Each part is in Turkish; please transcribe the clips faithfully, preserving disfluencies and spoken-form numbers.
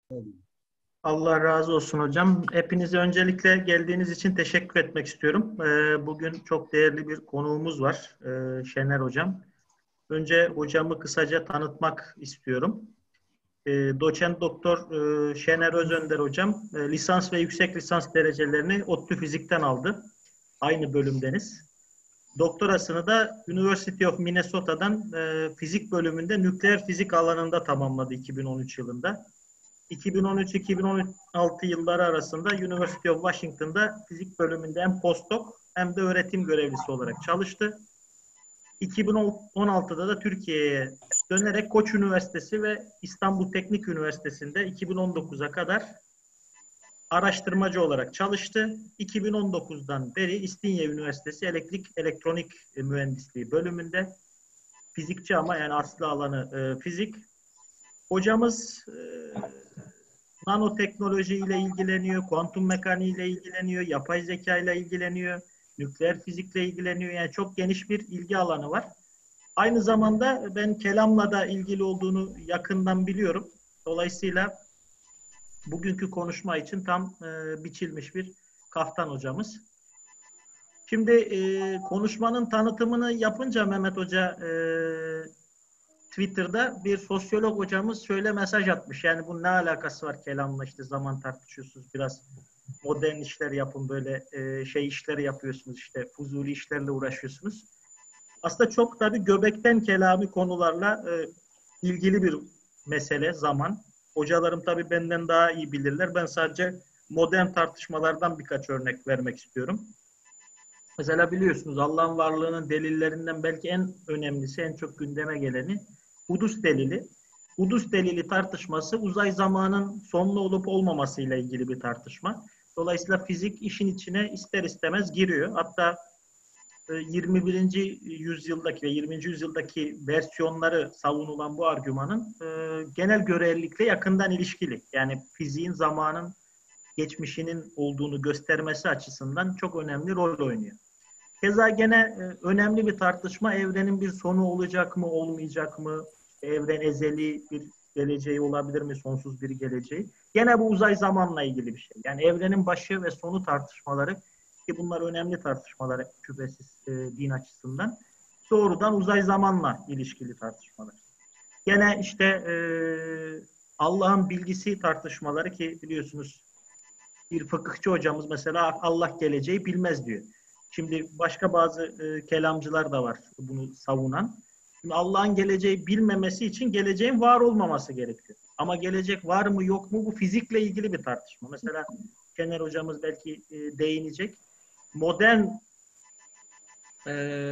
Allah razı olsun hocam. Hepinize öncelikle geldiğiniz için teşekkür etmek istiyorum. Ee, bugün çok değerli bir konuğumuz var, ee, Şener hocam. Önce hocamı kısaca tanıtmak istiyorum. Ee, Doçent Doktor e, Şener Özönder hocam e, lisans ve yüksek lisans derecelerini ODTÜ Fizik'ten aldı. Aynı bölümdeniz. Doktorasını da University of Minnesota'dan e, fizik bölümünde nükleer fizik alanında tamamladı iki bin on üç yılında. iki bin on üç iki bin on altı yılları arasında University of Washington'da fizik bölümünde hem postdoc hem de öğretim görevlisi olarak çalıştı. iki bin on altıda da Türkiye'ye dönerek Koç Üniversitesi ve İstanbul Teknik Üniversitesi'nde iki bin on dokuza kadar araştırmacı olarak çalıştı. iki bin on dokuzdan beri İstinye Üniversitesi Elektrik Elektronik Mühendisliği bölümünde fizikçi ama yani aslı alanı e, fizik. Hocamız e, nanoteknoloji ile ilgileniyor, kuantum mekaniği ile ilgileniyor, yapay zeka ile ilgileniyor, nükleer fizikle ilgileniyor. Yani çok geniş bir ilgi alanı var. Aynı zamanda ben kelamla da ilgili olduğunu yakından biliyorum. Dolayısıyla bugünkü konuşma için tam e, biçilmiş bir kaftan hocamız. Şimdi e, konuşmanın tanıtımını yapınca Mehmet Hoca e, Twitter'da bir sosyolog hocamız şöyle mesaj atmış. Yani bunun ne alakası var kelamla, işte zaman tartışıyorsunuz, biraz modern işler yapın, böyle e, şey işleri yapıyorsunuz, işte fuzuli işlerle uğraşıyorsunuz. Aslında çok tabii göbekten kelami konularla e, ilgili bir mesele zaman. Hocalarım tabii benden daha iyi bilirler. Ben sadece modern tartışmalardan birkaç örnek vermek istiyorum. Mesela biliyorsunuz Allah'ın varlığının delillerinden belki en önemlisi, en çok gündeme geleni Udus delili. Udus delili tartışması uzay zamanın sonlu olup olmamasıyla ilgili bir tartışma. Dolayısıyla fizik işin içine ister istemez giriyor. Hatta yirmi birinci yüzyıldaki ve yirminci yüzyıldaki versiyonları savunulan bu argümanın genel görelilikle yakından ilişkili. Yani fiziğin zamanın geçmişinin olduğunu göstermesi açısından çok önemli rol oynuyor. Keza gene e, önemli bir tartışma, evrenin bir sonu olacak mı, olmayacak mı? Evren ezeli bir geleceği olabilir mi, sonsuz bir geleceği? Gene bu uzay zamanla ilgili bir şey. Yani evrenin başı ve sonu tartışmaları, ki bunlar önemli tartışmalar şüphesiz e, din açısından, doğrudan uzay zamanla ilişkili tartışmalar. Gene işte e, Allah'ın bilgisi tartışmaları, ki biliyorsunuz bir fıkıhçı hocamız mesela Allah geleceği bilmez diyor. Şimdi başka bazı e, kelamcılar da var bunu savunan. Şimdi Allah'ın geleceği bilmemesi için geleceğin var olmaması gerekiyor. Ama gelecek var mı yok mu, bu fizikle ilgili bir tartışma. Mesela Şener hocamız belki e, değinecek. Modern e,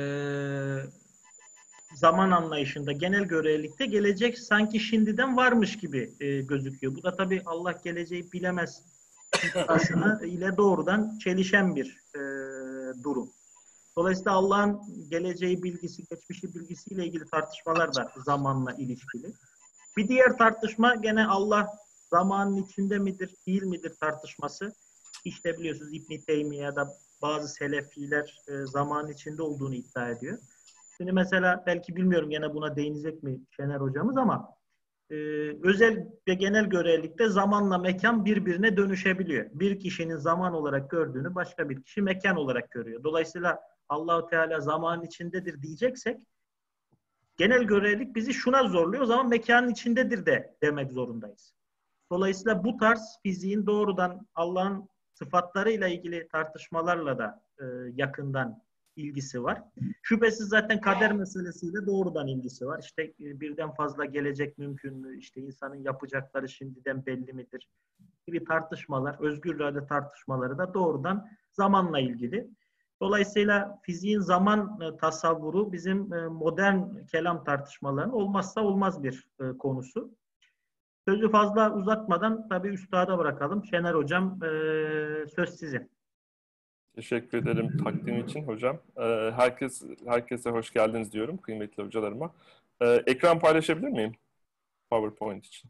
zaman anlayışında, genel görelilikte gelecek sanki şimdiden varmış gibi e, gözüküyor. Bu da tabii Allah geleceği bilemez iddiasına ile doğrudan çelişen bir e, durum. Dolayısıyla Allah'ın geleceği bilgisi, geçmişi bilgisiyle ilgili tartışmalar da zamanla ilişkili. Bir diğer tartışma gene Allah zamanın içinde midir, değil midir tartışması. İşte biliyorsunuz İbn-i Teymiye ya da bazı Selefiler e, zamanın içinde olduğunu iddia ediyor. Şimdi mesela belki bilmiyorum gene buna değinecek mi Şener hocamız, ama e, özel ve genel görelilikte zamanla mekan birbirine dönüşebiliyor. Bir kişinin zaman olarak gördüğünü başka bir kişi mekan olarak görüyor. Dolayısıyla Allah-u Teala zamanın içindedir diyeceksek, genel görelilik bizi şuna zorluyor. O zaman mekanın içindedir de demek zorundayız. Dolayısıyla bu tarz fiziğin doğrudan Allah'ın sıfatlarıyla ilgili tartışmalarla da e, yakından ilgisi var. Şüphesiz zaten kader meselesiyle doğrudan ilgisi var. İşte e, birden fazla gelecek mümkün mü? İşte insanın yapacakları şimdiden belli midir? Gibi tartışmalar, özgür irade tartışmaları da doğrudan zamanla ilgili. Dolayısıyla fiziğin zaman e, tasavvuru bizim e, modern kelam tartışmalarının olmazsa olmaz bir e, konusu. Sözü fazla uzatmadan tabii üstada bırakalım. Şener hocam, e, söz sizin. Teşekkür ederim takdim için hocam. Ee, herkes herkese hoş geldiniz diyorum kıymetli hocalarıma. Ee, ekran paylaşabilir miyim PowerPoint için?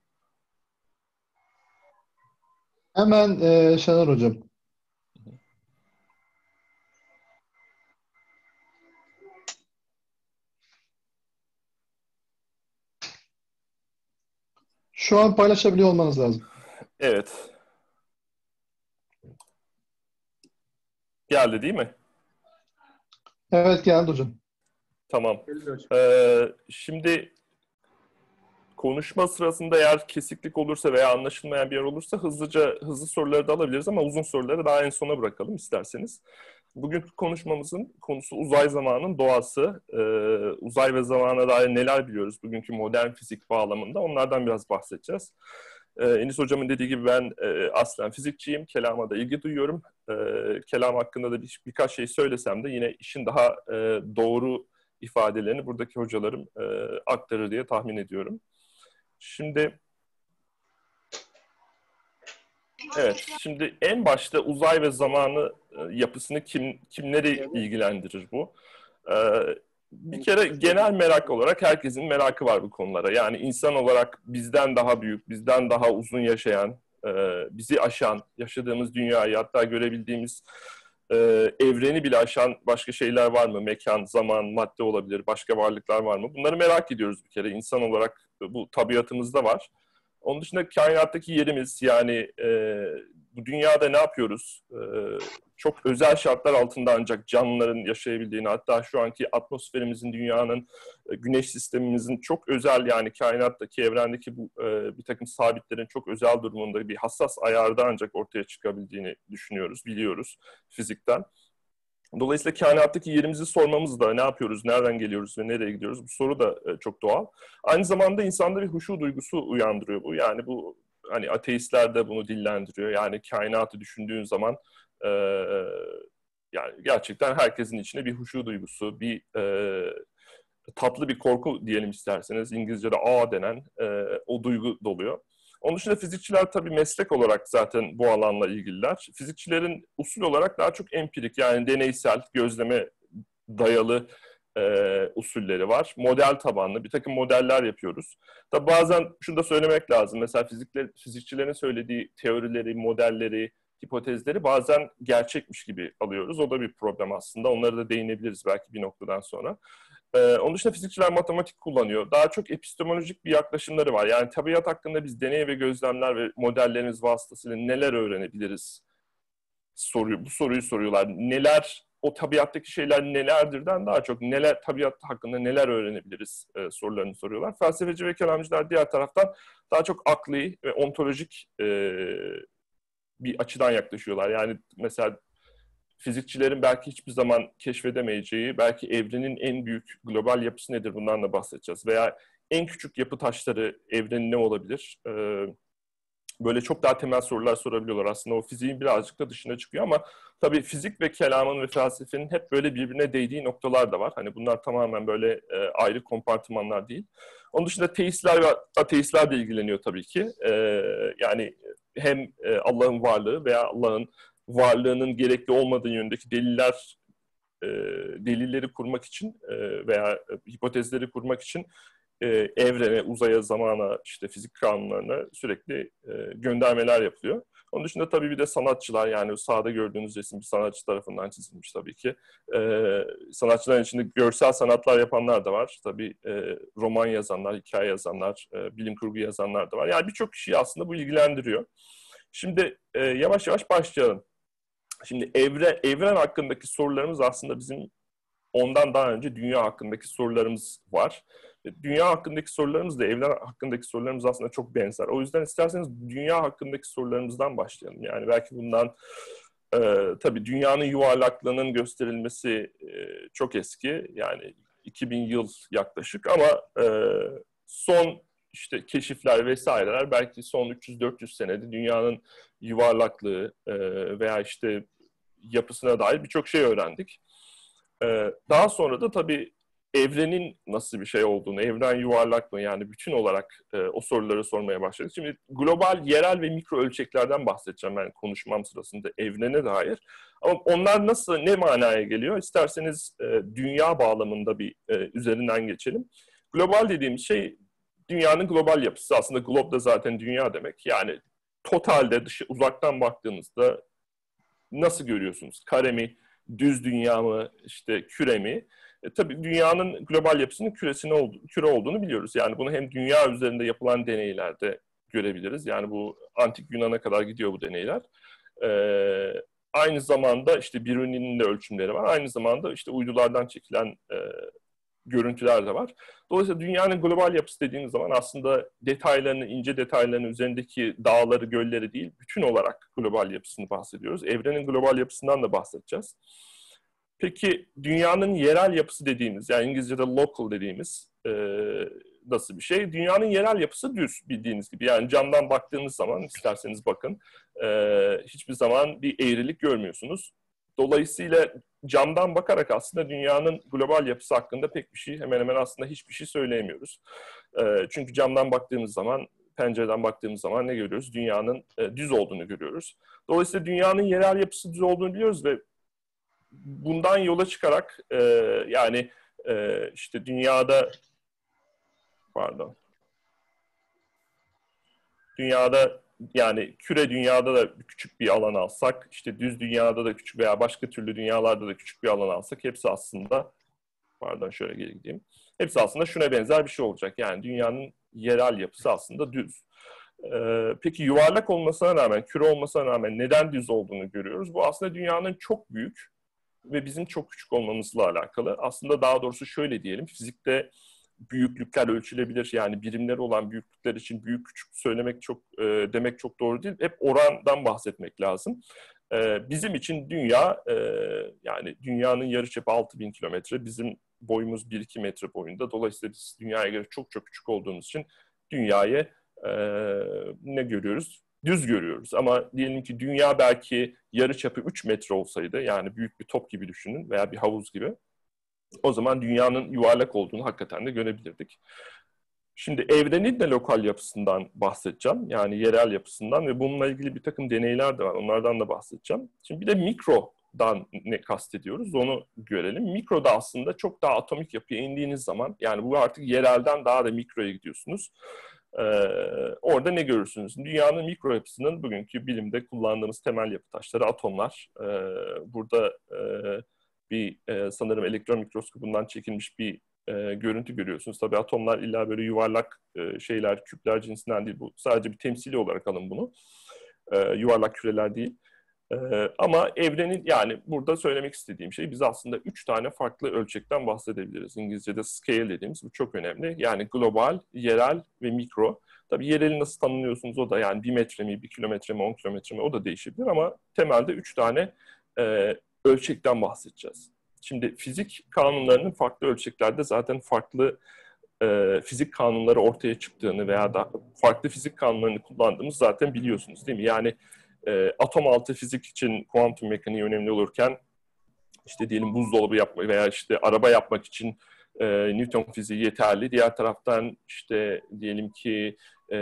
Hemen e, Şener Hocam. Şu an paylaşabiliyor olmanız lazım. Evet. Geldi değil mi? Evet geldi hocam. Tamam. Geldi hocam. Ee, şimdi konuşma sırasında eğer kesiklik olursa veya anlaşılmayan bir yer olursa hızlıca hızlı soruları da alabiliriz ama uzun soruları daha en sona bırakalım isterseniz. Bugünkü konuşmamızın konusu uzay zamanın doğası. Ee, uzay ve zamana dair neler biliyoruz bugünkü modern fizik bağlamında onlardan biraz bahsedeceğiz. Ee, Enis Hocam'ın dediği gibi ben e, aslen fizikçiyim. Kelama da ilgi duyuyorum. Ee, kelam hakkında da bir, birkaç şey söylesem de yine işin daha e, doğru ifadelerini buradaki hocalarım e, aktarır diye tahmin ediyorum. Şimdi evet, şimdi en başta uzay ve zamanı e, yapısını kim kimleri ilgilendirir bu? Ee, bir kere genel merak olarak herkesin merakı var bu konulara. Yani insan olarak bizden daha büyük, bizden daha uzun yaşayan, e, bizi aşan, yaşadığımız dünyayı hatta görebildiğimiz e, evreni bile aşan başka şeyler var mı? Mekan, zaman, madde olabilir, başka varlıklar var mı? Bunları merak ediyoruz bir kere. İnsan olarak bu tabiatımızda var. Onun dışında kainattaki yerimiz, yani e, bu dünyada ne yapıyoruz? E, çok özel şartlar altında ancak canlıların yaşayabildiğini, hatta şu anki atmosferimizin, dünyanın, e, güneş sistemimizin çok özel, yani kainattaki, evrendeki bu e, bir takım sabitlerin çok özel durumunda bir hassas ayarda ancak ortaya çıkabildiğini düşünüyoruz, biliyoruz fizikten. Dolayısıyla kainattaki yerimizi sormamız da, ne yapıyoruz, nereden geliyoruz ve nereye gidiyoruz, bu soru da e, çok doğal. Aynı zamanda insanda bir huşu duygusu uyandırıyor bu. Yani bu, hani ateistler de bunu dillendiriyor. Yani kainatı düşündüğün zaman e, yani gerçekten herkesin içinde bir huşu duygusu, bir e, tatlı bir korku diyelim isterseniz, İngilizce'de awe denen e, o duygu doluyor. Onun dışında fizikçiler tabii meslek olarak zaten bu alanla ilgililer. Fizikçilerin usul olarak daha çok empirik, yani deneysel, gözleme dayalı e, usulleri var. Model tabanlı bir takım modeller yapıyoruz. Tabii bazen şunu da söylemek lazım. Mesela fizikler, fizikçilerin söylediği teorileri, modelleri, hipotezleri bazen gerçekmiş gibi alıyoruz. O da bir problem aslında. Onlara da değinebiliriz belki bir noktadan sonra. Ee, onun dışında fizikçiler matematik kullanıyor. Daha çok epistemolojik bir yaklaşımları var. Yani tabiat hakkında biz deney ve gözlemler ve modellerimiz vasıtasıyla neler öğrenebiliriz soruyu, bu soruyu soruyorlar. Neler, o tabiattaki şeyler nelerdirden daha çok neler, tabiat hakkında neler öğrenebiliriz e, sorularını soruyorlar. Felsefeci ve kelamcılar diğer taraftan daha çok akli ve ontolojik e, bir açıdan yaklaşıyorlar. Yani mesela fizikçilerin belki hiçbir zaman keşfedemeyeceği, belki evrenin en büyük global yapısı nedir, bundan da bahsedeceğiz. Veya en küçük yapı taşları, evrenin ne olabilir? Ee, böyle çok daha temel sorular sorabiliyorlar. Aslında o fiziğin birazcık da dışına çıkıyor ama tabii fizik ve kelamın ve felsefenin hep böyle birbirine değdiği noktalar da var. Hani bunlar tamamen böyle e, ayrı kompartımanlar değil. Onun dışında teistler ve ateistler de ilgileniyor tabii ki. E, yani hem e, Allah'ın varlığı veya Allah'ın varlığının gerekli olmadığı yönündeki deliller, e, delilleri kurmak için e, veya e, hipotezleri kurmak için e, evrene, uzaya, zamana, işte fizik kanunlarına sürekli e, göndermeler yapılıyor. Onun dışında tabii bir de sanatçılar, yani sağda gördüğünüz resim bir sanatçı tarafından çizilmiş tabii ki. E, sanatçıların içinde görsel sanatlar yapanlar da var. Tabii e, roman yazanlar, hikaye yazanlar, e, bilim kurgu yazanlar da var. Yani birçok kişiyi aslında bu ilgilendiriyor. Şimdi e, yavaş yavaş başlayalım. Şimdi evre, evren hakkındaki sorularımız aslında bizim ondan daha önce dünya hakkındaki sorularımız var. Dünya hakkındaki sorularımız da evren hakkındaki sorularımız aslında çok benzer. O yüzden isterseniz dünya hakkındaki sorularımızdan başlayalım. Yani belki bundan e, tabii dünyanın yuvarlaklığının gösterilmesi e, çok eski. Yani iki bin yıl yaklaşık ama e, son işte keşifler vesaireler belki son üç yüz dört yüz senede dünyanın yuvarlaklığı e, veya işte yapısına dair birçok şey öğrendik. Ee, daha sonra da tabii evrenin nasıl bir şey olduğunu, evren yuvarlak mı, yani bütün olarak e, o soruları sormaya başladık. Şimdi global, yerel ve mikro ölçeklerden bahsedeceğim ben konuşmam sırasında evrene dair. Ama onlar nasıl, ne manaya geliyor? İsterseniz e, dünya bağlamında bir e, üzerinden geçelim. Global dediğimiz şey dünyanın global yapısı. Aslında glob da zaten dünya demek. Yani totalde dışı, uzaktan baktığınızda nasıl görüyorsunuz? Kare mi, düz dünya mı, işte küre mi? E, tabii dünyanın global yapısının küresine oldu, küre olduğunu biliyoruz. Yani bunu hem dünya üzerinde yapılan deneylerde görebiliriz. Yani bu antik Yunan'a kadar gidiyor bu deneyler. Ee, aynı zamanda işte Biruni'nin de ölçümleri var. Aynı zamanda işte uydulardan çekilen e, görüntüler de var. Dolayısıyla dünyanın global yapısı dediğimiz zaman aslında detaylarını, ince detaylarını, üzerindeki dağları, gölleri değil, bütün olarak global yapısını bahsediyoruz. Evrenin global yapısından da bahsedeceğiz. Peki dünyanın yerel yapısı dediğimiz, yani İngilizce'de local dediğimiz e, nasıl bir şey? Dünyanın yerel yapısı düz, bildiğiniz gibi. Yani camdan baktığınız zaman, isterseniz bakın, e, hiçbir zaman bir eğrilik görmüyorsunuz. Dolayısıyla camdan bakarak aslında dünyanın global yapısı hakkında pek bir şey, hemen hemen aslında hiçbir şey söyleyemiyoruz. E, çünkü camdan baktığımız zaman, pencereden baktığımız zaman ne görüyoruz? Dünyanın e, düz olduğunu görüyoruz. Dolayısıyla dünyanın yerel yapısı düz olduğunu biliyoruz ve bundan yola çıkarak e, yani e, işte dünyada pardon dünyada yani küre dünyada da küçük bir alan alsak, işte düz dünyada da küçük veya başka türlü dünyalarda da küçük bir alan alsak hepsi aslında pardon şöyle geri gideyim. Hepsi aslında şuna benzer bir şey olacak. Yani dünyanın yerel yapısı aslında düz. Ee, peki yuvarlak olmasına rağmen, küre olmasına rağmen neden düz olduğunu görüyoruz. Bu aslında dünyanın çok büyük ve bizim çok küçük olmamızla alakalı. Aslında daha doğrusu şöyle diyelim, fizikte büyüklükler ölçülebilir. Yani birimleri olan büyüklükler için büyük küçük söylemek çok e, demek çok doğru değil. Hep orandan bahsetmek lazım. E, bizim için dünya, e, yani dünyanın yarıçapı altı bin kilometre, bizim boyumuz bir iki metre boyunda. Dolayısıyla biz dünyaya göre çok çok küçük olduğumuz için dünyayı e, ne görüyoruz? Düz görüyoruz. Ama diyelim ki dünya belki yarıçapı üç metre olsaydı, yani büyük bir top gibi düşünün veya bir havuz gibi, o zaman dünyanın yuvarlak olduğunu hakikaten de görebilirdik. Şimdi evrenin de lokal yapısından bahsedeceğim. Yani yerel yapısından ve bununla ilgili bir takım deneyler de var. Onlardan da bahsedeceğim. Şimdi bir de mikrodan ne kastediyoruz onu görelim. Mikroda aslında çok daha atomik yapıya indiğiniz zaman, yani bu artık yerelden daha da mikroya gidiyorsunuz. Ee, orada ne görürsünüz? Dünyanın mikro yapısının bugünkü bilimde kullandığımız temel yapı taşları atomlar. Ee, burada e, bir e, sanırım elektron mikroskopundan çekilmiş bir e, görüntü görüyorsunuz. Tabii atomlar illa böyle yuvarlak e, şeyler, küpler cinsinden değil. Bu sadece bir temsili olarak alın bunu. E, yuvarlak küreler değil. E, ama evrenin, yani burada söylemek istediğim şey, biz aslında üç tane farklı ölçekten bahsedebiliriz. İngilizce'de scale dediğimiz, bu çok önemli. Yani global, yerel ve mikro. Tabii yereli nasıl tanımlıyorsunuz o da, yani bir metre mi, bir kilometre mi, on kilometre mi, o da değişebilir ama temelde üç tane e, ölçekten bahsedeceğiz. Şimdi fizik kanunlarının farklı ölçeklerde zaten farklı e, fizik kanunları ortaya çıktığını veya da farklı fizik kanunlarını kullandığımız zaten biliyorsunuz değil mi? Yani e, atom altı fizik için kuantum mekaniği önemli olurken, işte diyelim buzdolabı yapmak veya işte araba yapmak için e, Newton fiziği yeterli. Diğer taraftan işte diyelim ki e,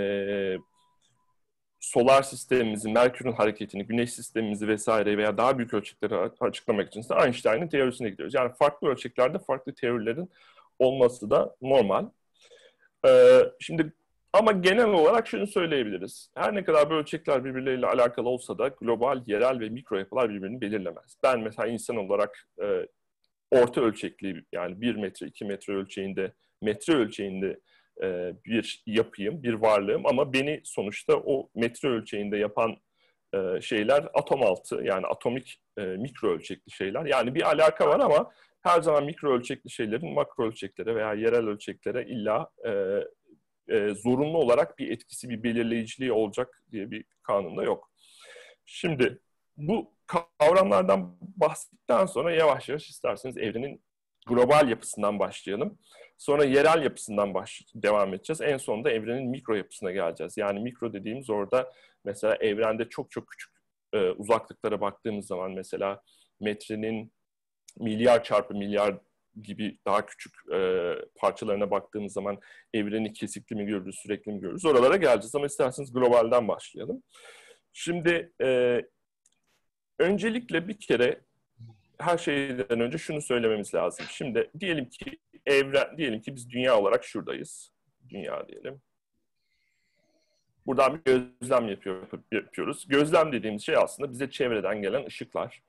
solar sistemimizi, Merkür'ün hareketini, güneş sistemimizi vesaire veya daha büyük ölçekleri açıklamak için ise Einstein'ın teorisine gidiyoruz. Yani farklı ölçeklerde farklı teorilerin olması da normal. Ee, şimdi ama genel olarak şunu söyleyebiliriz. Her ne kadar bu ölçekler birbirleriyle alakalı olsa da global, yerel ve mikro yapılar birbirini belirlemez. Ben mesela insan olarak e, orta ölçekli, yani bir metre, iki metre ölçeğinde, metre ölçeğinde bir yapıyım, bir varlığım ama beni sonuçta o metre ölçeğinde yapan şeyler atom altı, yani atomik mikro ölçekli şeyler. Yani bir alaka var ama her zaman mikro ölçekli şeylerin makro ölçeklere veya yerel ölçeklere illa zorunlu olarak bir etkisi, bir belirleyiciliği olacak diye bir kanun da yok. Şimdi bu kavramlardan bahsettikten sonra yavaş yavaş isterseniz evrenin global yapısından başlayalım. Sonra yerel yapısından baş devam edeceğiz. En sonunda evrenin mikro yapısına geleceğiz. Yani mikro dediğimiz orada mesela evrende çok çok küçük e, uzaklıklara baktığımız zaman, mesela metrenin milyar çarpı milyar gibi daha küçük e, parçalarına baktığımız zaman evreni kesikli mi görürüz, sürekli mi görürüz? Oralara geleceğiz ama isterseniz globalden başlayalım. Şimdi e, öncelikle bir kere her şeyden önce şunu söylememiz lazım. Şimdi diyelim ki evren, diyelim ki biz dünya olarak şuradayız. Dünya diyelim. Buradan bir gözlem yapıyor, yapıyoruz. Gözlem dediğimiz şey aslında bize çevreden gelen ışıklar.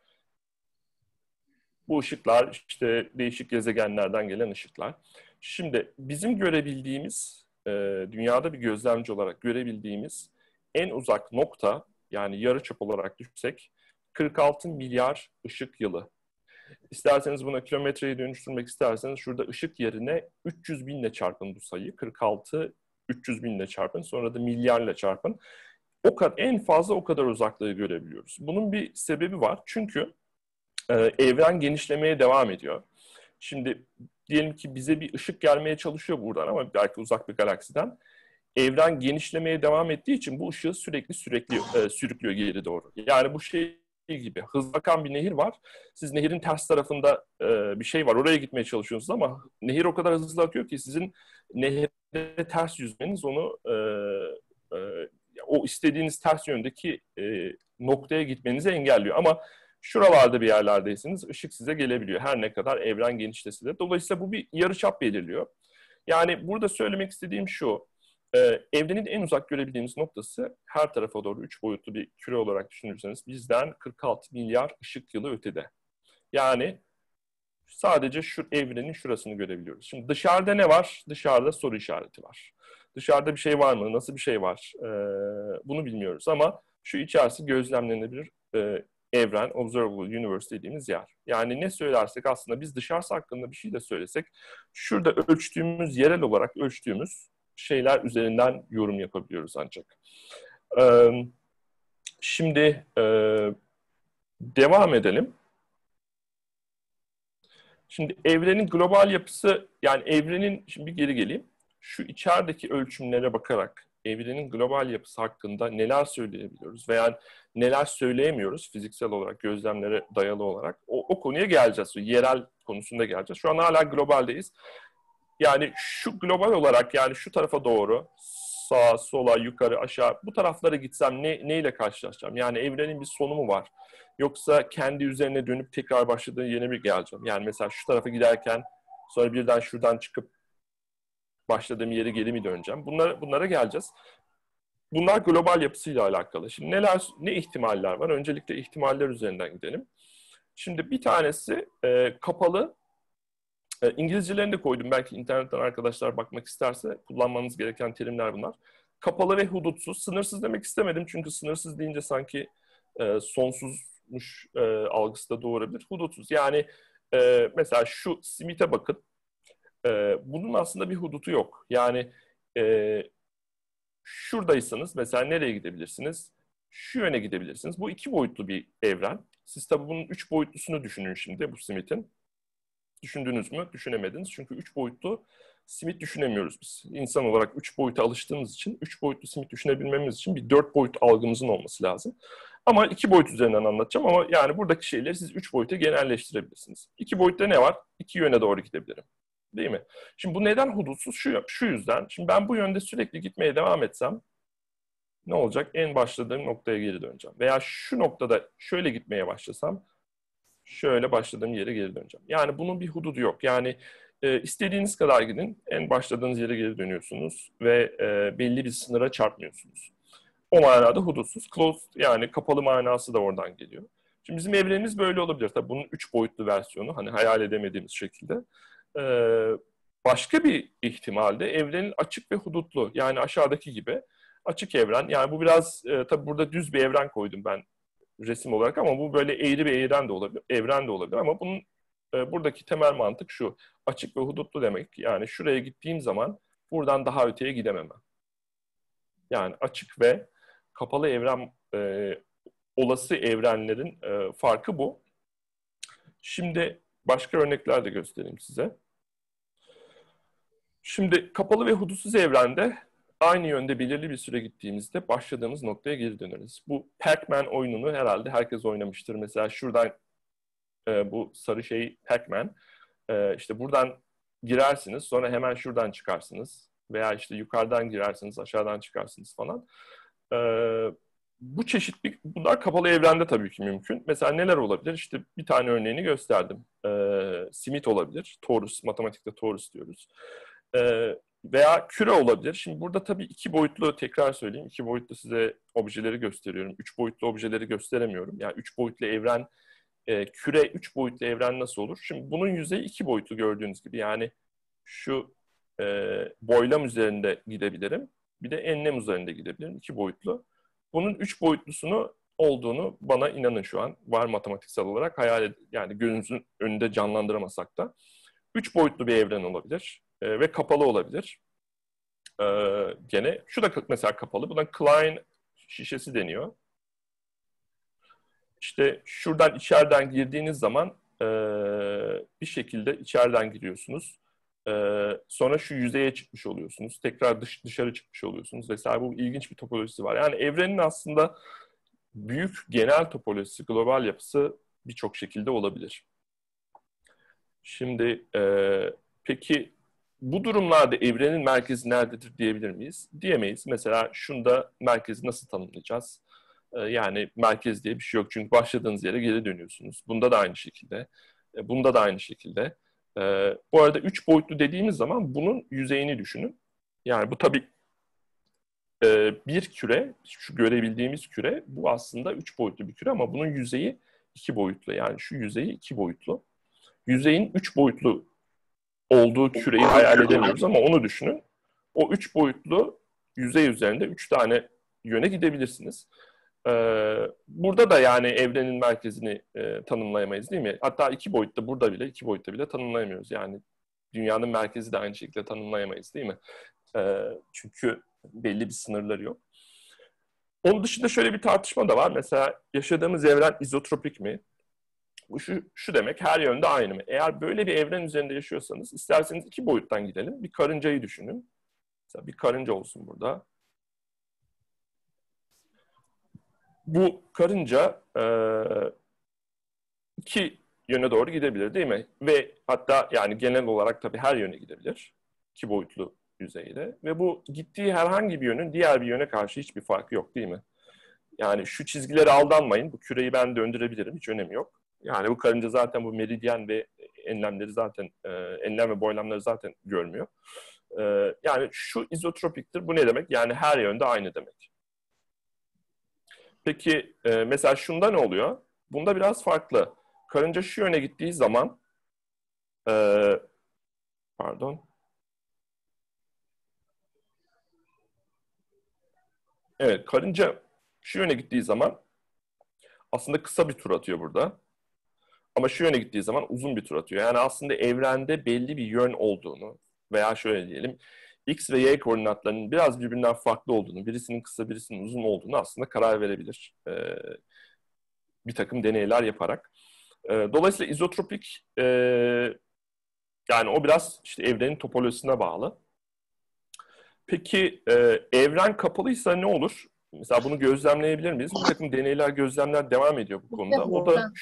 Bu ışıklar işte değişik gezegenlerden gelen ışıklar. Şimdi bizim görebildiğimiz e, dünyada bir gözlemci olarak görebildiğimiz en uzak nokta, yani yarıçap olarak düşsek kırk altı milyar ışık yılı. İsterseniz buna kilometreye dönüştürmek isterseniz şurada ışık yerine üç yüz binle çarpın bu sayıyı. kırk altı üç yüz binle çarpın, sonra da milyarla çarpın. O kadar, en fazla o kadar uzaklığı görebiliyoruz. Bunun bir sebebi var. Çünkü e, evren genişlemeye devam ediyor. Şimdi diyelim ki bize bir ışık gelmeye çalışıyor buradan ama belki uzak bir galaksiden. Evren genişlemeye devam ettiği için bu ışığı sürekli sürekli e, sürüklüyor geri doğru. Yani bu şey gibi, hızlı akan bir nehir var. Siz nehirin ters tarafında e, bir şey var. Oraya gitmeye çalışıyorsunuz ama nehir o kadar hızlı akıyor ki sizin nehre ters yüzmeniz onu e, e, o istediğiniz ters yöndeki e, noktaya gitmenizi engelliyor. Ama şuralarda bir yerlerdeyseniz ışık size gelebiliyor. Her ne kadar evren genişlese de. Dolayısıyla bu bir yarıçap belirliyor. Yani burada söylemek istediğim şu. Ee, evrenin en uzak görebildiğimiz noktası her tarafa doğru üç boyutlu bir küre olarak düşünürseniz bizden kırk altı milyar ışık yılı ötede. Yani sadece şu evrenin şurasını görebiliyoruz. Şimdi dışarıda ne var? Dışarıda soru işareti var. Dışarıda bir şey var mı? Nasıl bir şey var? Ee, bunu bilmiyoruz ama şu içerisi gözlemlenebilir e, evren, observable universe dediğimiz yer. Yani ne söylersek aslında biz dışarısı hakkında bir şey de söylesek şurada ölçtüğümüz, yerel olarak ölçtüğümüz şeyler üzerinden yorum yapabiliyoruz ancak. Ee, şimdi e, devam edelim. Şimdi evrenin global yapısı, yani evrenin, şimdi bir geri geleyim. Şu içerideki ölçümlere bakarak evrenin global yapısı hakkında neler söyleyebiliyoruz veya neler söyleyemiyoruz fiziksel olarak, gözlemlere dayalı olarak. O, o konuya geleceğiz. O yerel konusunda geleceğiz. Şu an hala globaldeyiz. Yani şu global olarak, yani şu tarafa doğru, sağa, sola, yukarı, aşağı, bu taraflara gitsem ne, neyle karşılaşacağım? Yani evrenin bir sonu mu var? Yoksa kendi üzerine dönüp tekrar başladığı yeni bir geleceğim. Yani mesela şu tarafa giderken sonra birden şuradan çıkıp başladığım yere geri mi döneceğim? Bunlara, bunlara geleceğiz. Bunlar global yapısıyla alakalı. Şimdi neler, ne ihtimaller var? Öncelikle ihtimaller üzerinden gidelim. Şimdi bir tanesi e, kapalı. E, İngilizcelerini de koydum. Belki internetten arkadaşlar bakmak isterse kullanmanız gereken terimler bunlar. Kapalı ve hudutsuz. Sınırsız demek istemedim çünkü sınırsız deyince sanki e, sonsuzmuş e, algısı da doğurabilir. Hudutsuz. Yani e, mesela şu simite bakın. E, bunun aslında bir hudutu yok. Yani e, şuradaysanız mesela nereye gidebilirsiniz? Şu yöne gidebilirsiniz. Bu iki boyutlu bir evren. Siz tabii bunun üç boyutlusunu düşünün şimdi bu simitin. Düşündünüz mü? Düşünemediniz. Çünkü üç boyutlu simit düşünemiyoruz biz. İnsan olarak üç boyuta alıştığımız için, üç boyutlu simit düşünebilmemiz için bir dört boyut algımızın olması lazım. Ama iki boyut üzerinden anlatacağım ama yani buradaki şeyleri siz üç boyuta genelleştirebilirsiniz. İki boyutta ne var? İki yöne doğru gidebilirim. Değil mi? Şimdi bu neden hudutsuz? Şu, şu yüzden. Şimdi ben bu yönde sürekli gitmeye devam etsem ne olacak? En başladığım noktaya geri döneceğim. Veya şu noktada şöyle gitmeye başlasam şöyle başladığım yere geri döneceğim. Yani bunun bir hududu yok. Yani e, istediğiniz kadar gidin, en başladığınız yere geri dönüyorsunuz ve e, belli bir sınıra çarpmıyorsunuz. O manada hudutsuz. Closed, yani kapalı manası da oradan geliyor. Şimdi bizim evrenimiz böyle olabilir. Tabii bunun üç boyutlu versiyonu, hani hayal edemediğimiz şekilde. E, başka bir ihtimalde evrenin açık ve hudutlu. Yani aşağıdaki gibi açık evren. Yani bu biraz, e, tabii burada düz bir evren koydum ben resim olarak ama bu böyle eğri bir evren de olabilir, evren de olabilir ama bunun e, buradaki temel mantık şu: açık ve hudutlu demek. Yani şuraya gittiğim zaman buradan daha öteye gidememem. Yani açık ve kapalı evren, e, olası evrenlerin e, farkı bu. Şimdi başka örnekler de göstereyim size. Şimdi kapalı ve hudutsuz evrende aynı yönde belirli bir süre gittiğimizde başladığımız noktaya geri döneriz. Bu Pac-Man oyununu herhalde herkes oynamıştır. Mesela şuradan e, bu sarı şey Pac-Man. E, işte buradan girersiniz, sonra hemen şuradan çıkarsınız. Veya işte yukarıdan girersiniz, aşağıdan çıkarsınız falan. E, bu çeşitli, bunlar kapalı evrende tabii ki mümkün. Mesela neler olabilir? İşte bir tane örneğini gösterdim. E, simit olabilir. Torus, matematikte torus diyoruz. E, veya küre olabilir. Şimdi burada tabii iki boyutlu, tekrar söyleyeyim, iki boyutlu size objeleri gösteriyorum. Üç boyutlu objeleri gösteremiyorum. Yani üç boyutlu evren, e, küre üç boyutlu evren nasıl olur? Şimdi bunun yüzeyi iki boyutlu gördüğünüz gibi. Yani şu e, boylam üzerinde gidebilirim. Bir de enlem üzerinde gidebilirim. İki boyutlu. Bunun üç boyutlusunu olduğunu bana inanın şu an. Var matematiksel olarak hayal edin. Yani gözünüzün önünde canlandıramasak da. Üç boyutlu bir evren olabilir. E, ve kapalı olabilir. E, gene. Şu da mesela kapalı. Buna Klein şişesi deniyor. İşte şuradan içeriden girdiğiniz zaman e, bir şekilde içeriden giriyorsunuz. E, sonra şu yüzeye çıkmış oluyorsunuz. Tekrar dış, dışarı çıkmış oluyorsunuz vesaire. Bu ilginç bir topolojisi var. Yani evrenin aslında büyük genel topolojisi, global yapısı birçok şekilde olabilir. Şimdi e, peki bu durumlarda evrenin merkezi nerededir diyebilir miyiz? Diyemeyiz. Mesela şunda merkezi nasıl tanımlayacağız? Yani merkez diye bir şey yok. Çünkü başladığınız yere geri dönüyorsunuz. Bunda da aynı şekilde. Bunda da aynı şekilde. Bu arada üç boyutlu dediğimiz zaman bunun yüzeyini düşünün. Yani bu tabii bir küre, şu görebildiğimiz küre, bu aslında üç boyutlu bir küre ama bunun yüzeyi iki boyutlu. Yani şu yüzeyi iki boyutlu. Yüzeyin üç boyutlu olduğu küreyi hayal edemiyoruz ama onu düşünün. O üç boyutlu yüzey üzerinde üç tane yöne gidebilirsiniz. Ee, burada da yani evrenin merkezini e, tanımlayamayız değil mi? Hatta iki boyutta burada bile, iki boyutta bile tanımlayamıyoruz. Yani dünyanın merkezi de aynı şekilde tanımlayamayız değil mi? Ee, çünkü belli bir sınırları yok. Onun dışında şöyle bir tartışma da var. Mesela yaşadığımız evren izotropik mi? Bu şu, şu demek, her yönde aynı mı? Eğer böyle bir evren üzerinde yaşıyorsanız, isterseniz iki boyuttan gidelim. Bir karıncayı düşünün. Mesela bir karınca olsun burada. Bu karınca e, iki yöne doğru gidebilir değil mi? Ve hatta yani genel olarak tabii her yöne gidebilir. İki boyutlu yüzeyde. Ve bu gittiği herhangi bir yönün diğer bir yöne karşı hiçbir farkı yok değil mi? Yani şu çizgilere aldanmayın. Bu küreyi ben döndürebilirim. Hiç önemi yok. Yani bu karınca zaten bu meridyen ve enlemleri zaten, e, enlem ve boylamları zaten görmüyor. E, yani şu izotropiktir. Bu ne demek? Yani her yönde aynı demek. Peki e, mesela şunda ne oluyor? Bunda biraz farklı. Karınca şu yöne gittiği zaman e, pardon evet karınca şu yöne gittiği zaman aslında kısa bir tur atıyor burada. Ama şu yöne gittiği zaman uzun bir tur atıyor. Yani aslında evrende belli bir yön olduğunu veya şöyle diyelim X ve Y koordinatlarının biraz birbirinden farklı olduğunu, birisinin kısa birisinin uzun olduğunu aslında karar verebilir. E, bir takım deneyler yaparak. E, dolayısıyla izotropik e, yani o biraz işte evrenin topolojisine bağlı. Peki e, evren kapalıysa ne olur? Mesela bunu gözlemleyebilir miyiz? Bir takım deneyler, gözlemler devam ediyor bu konuda. O da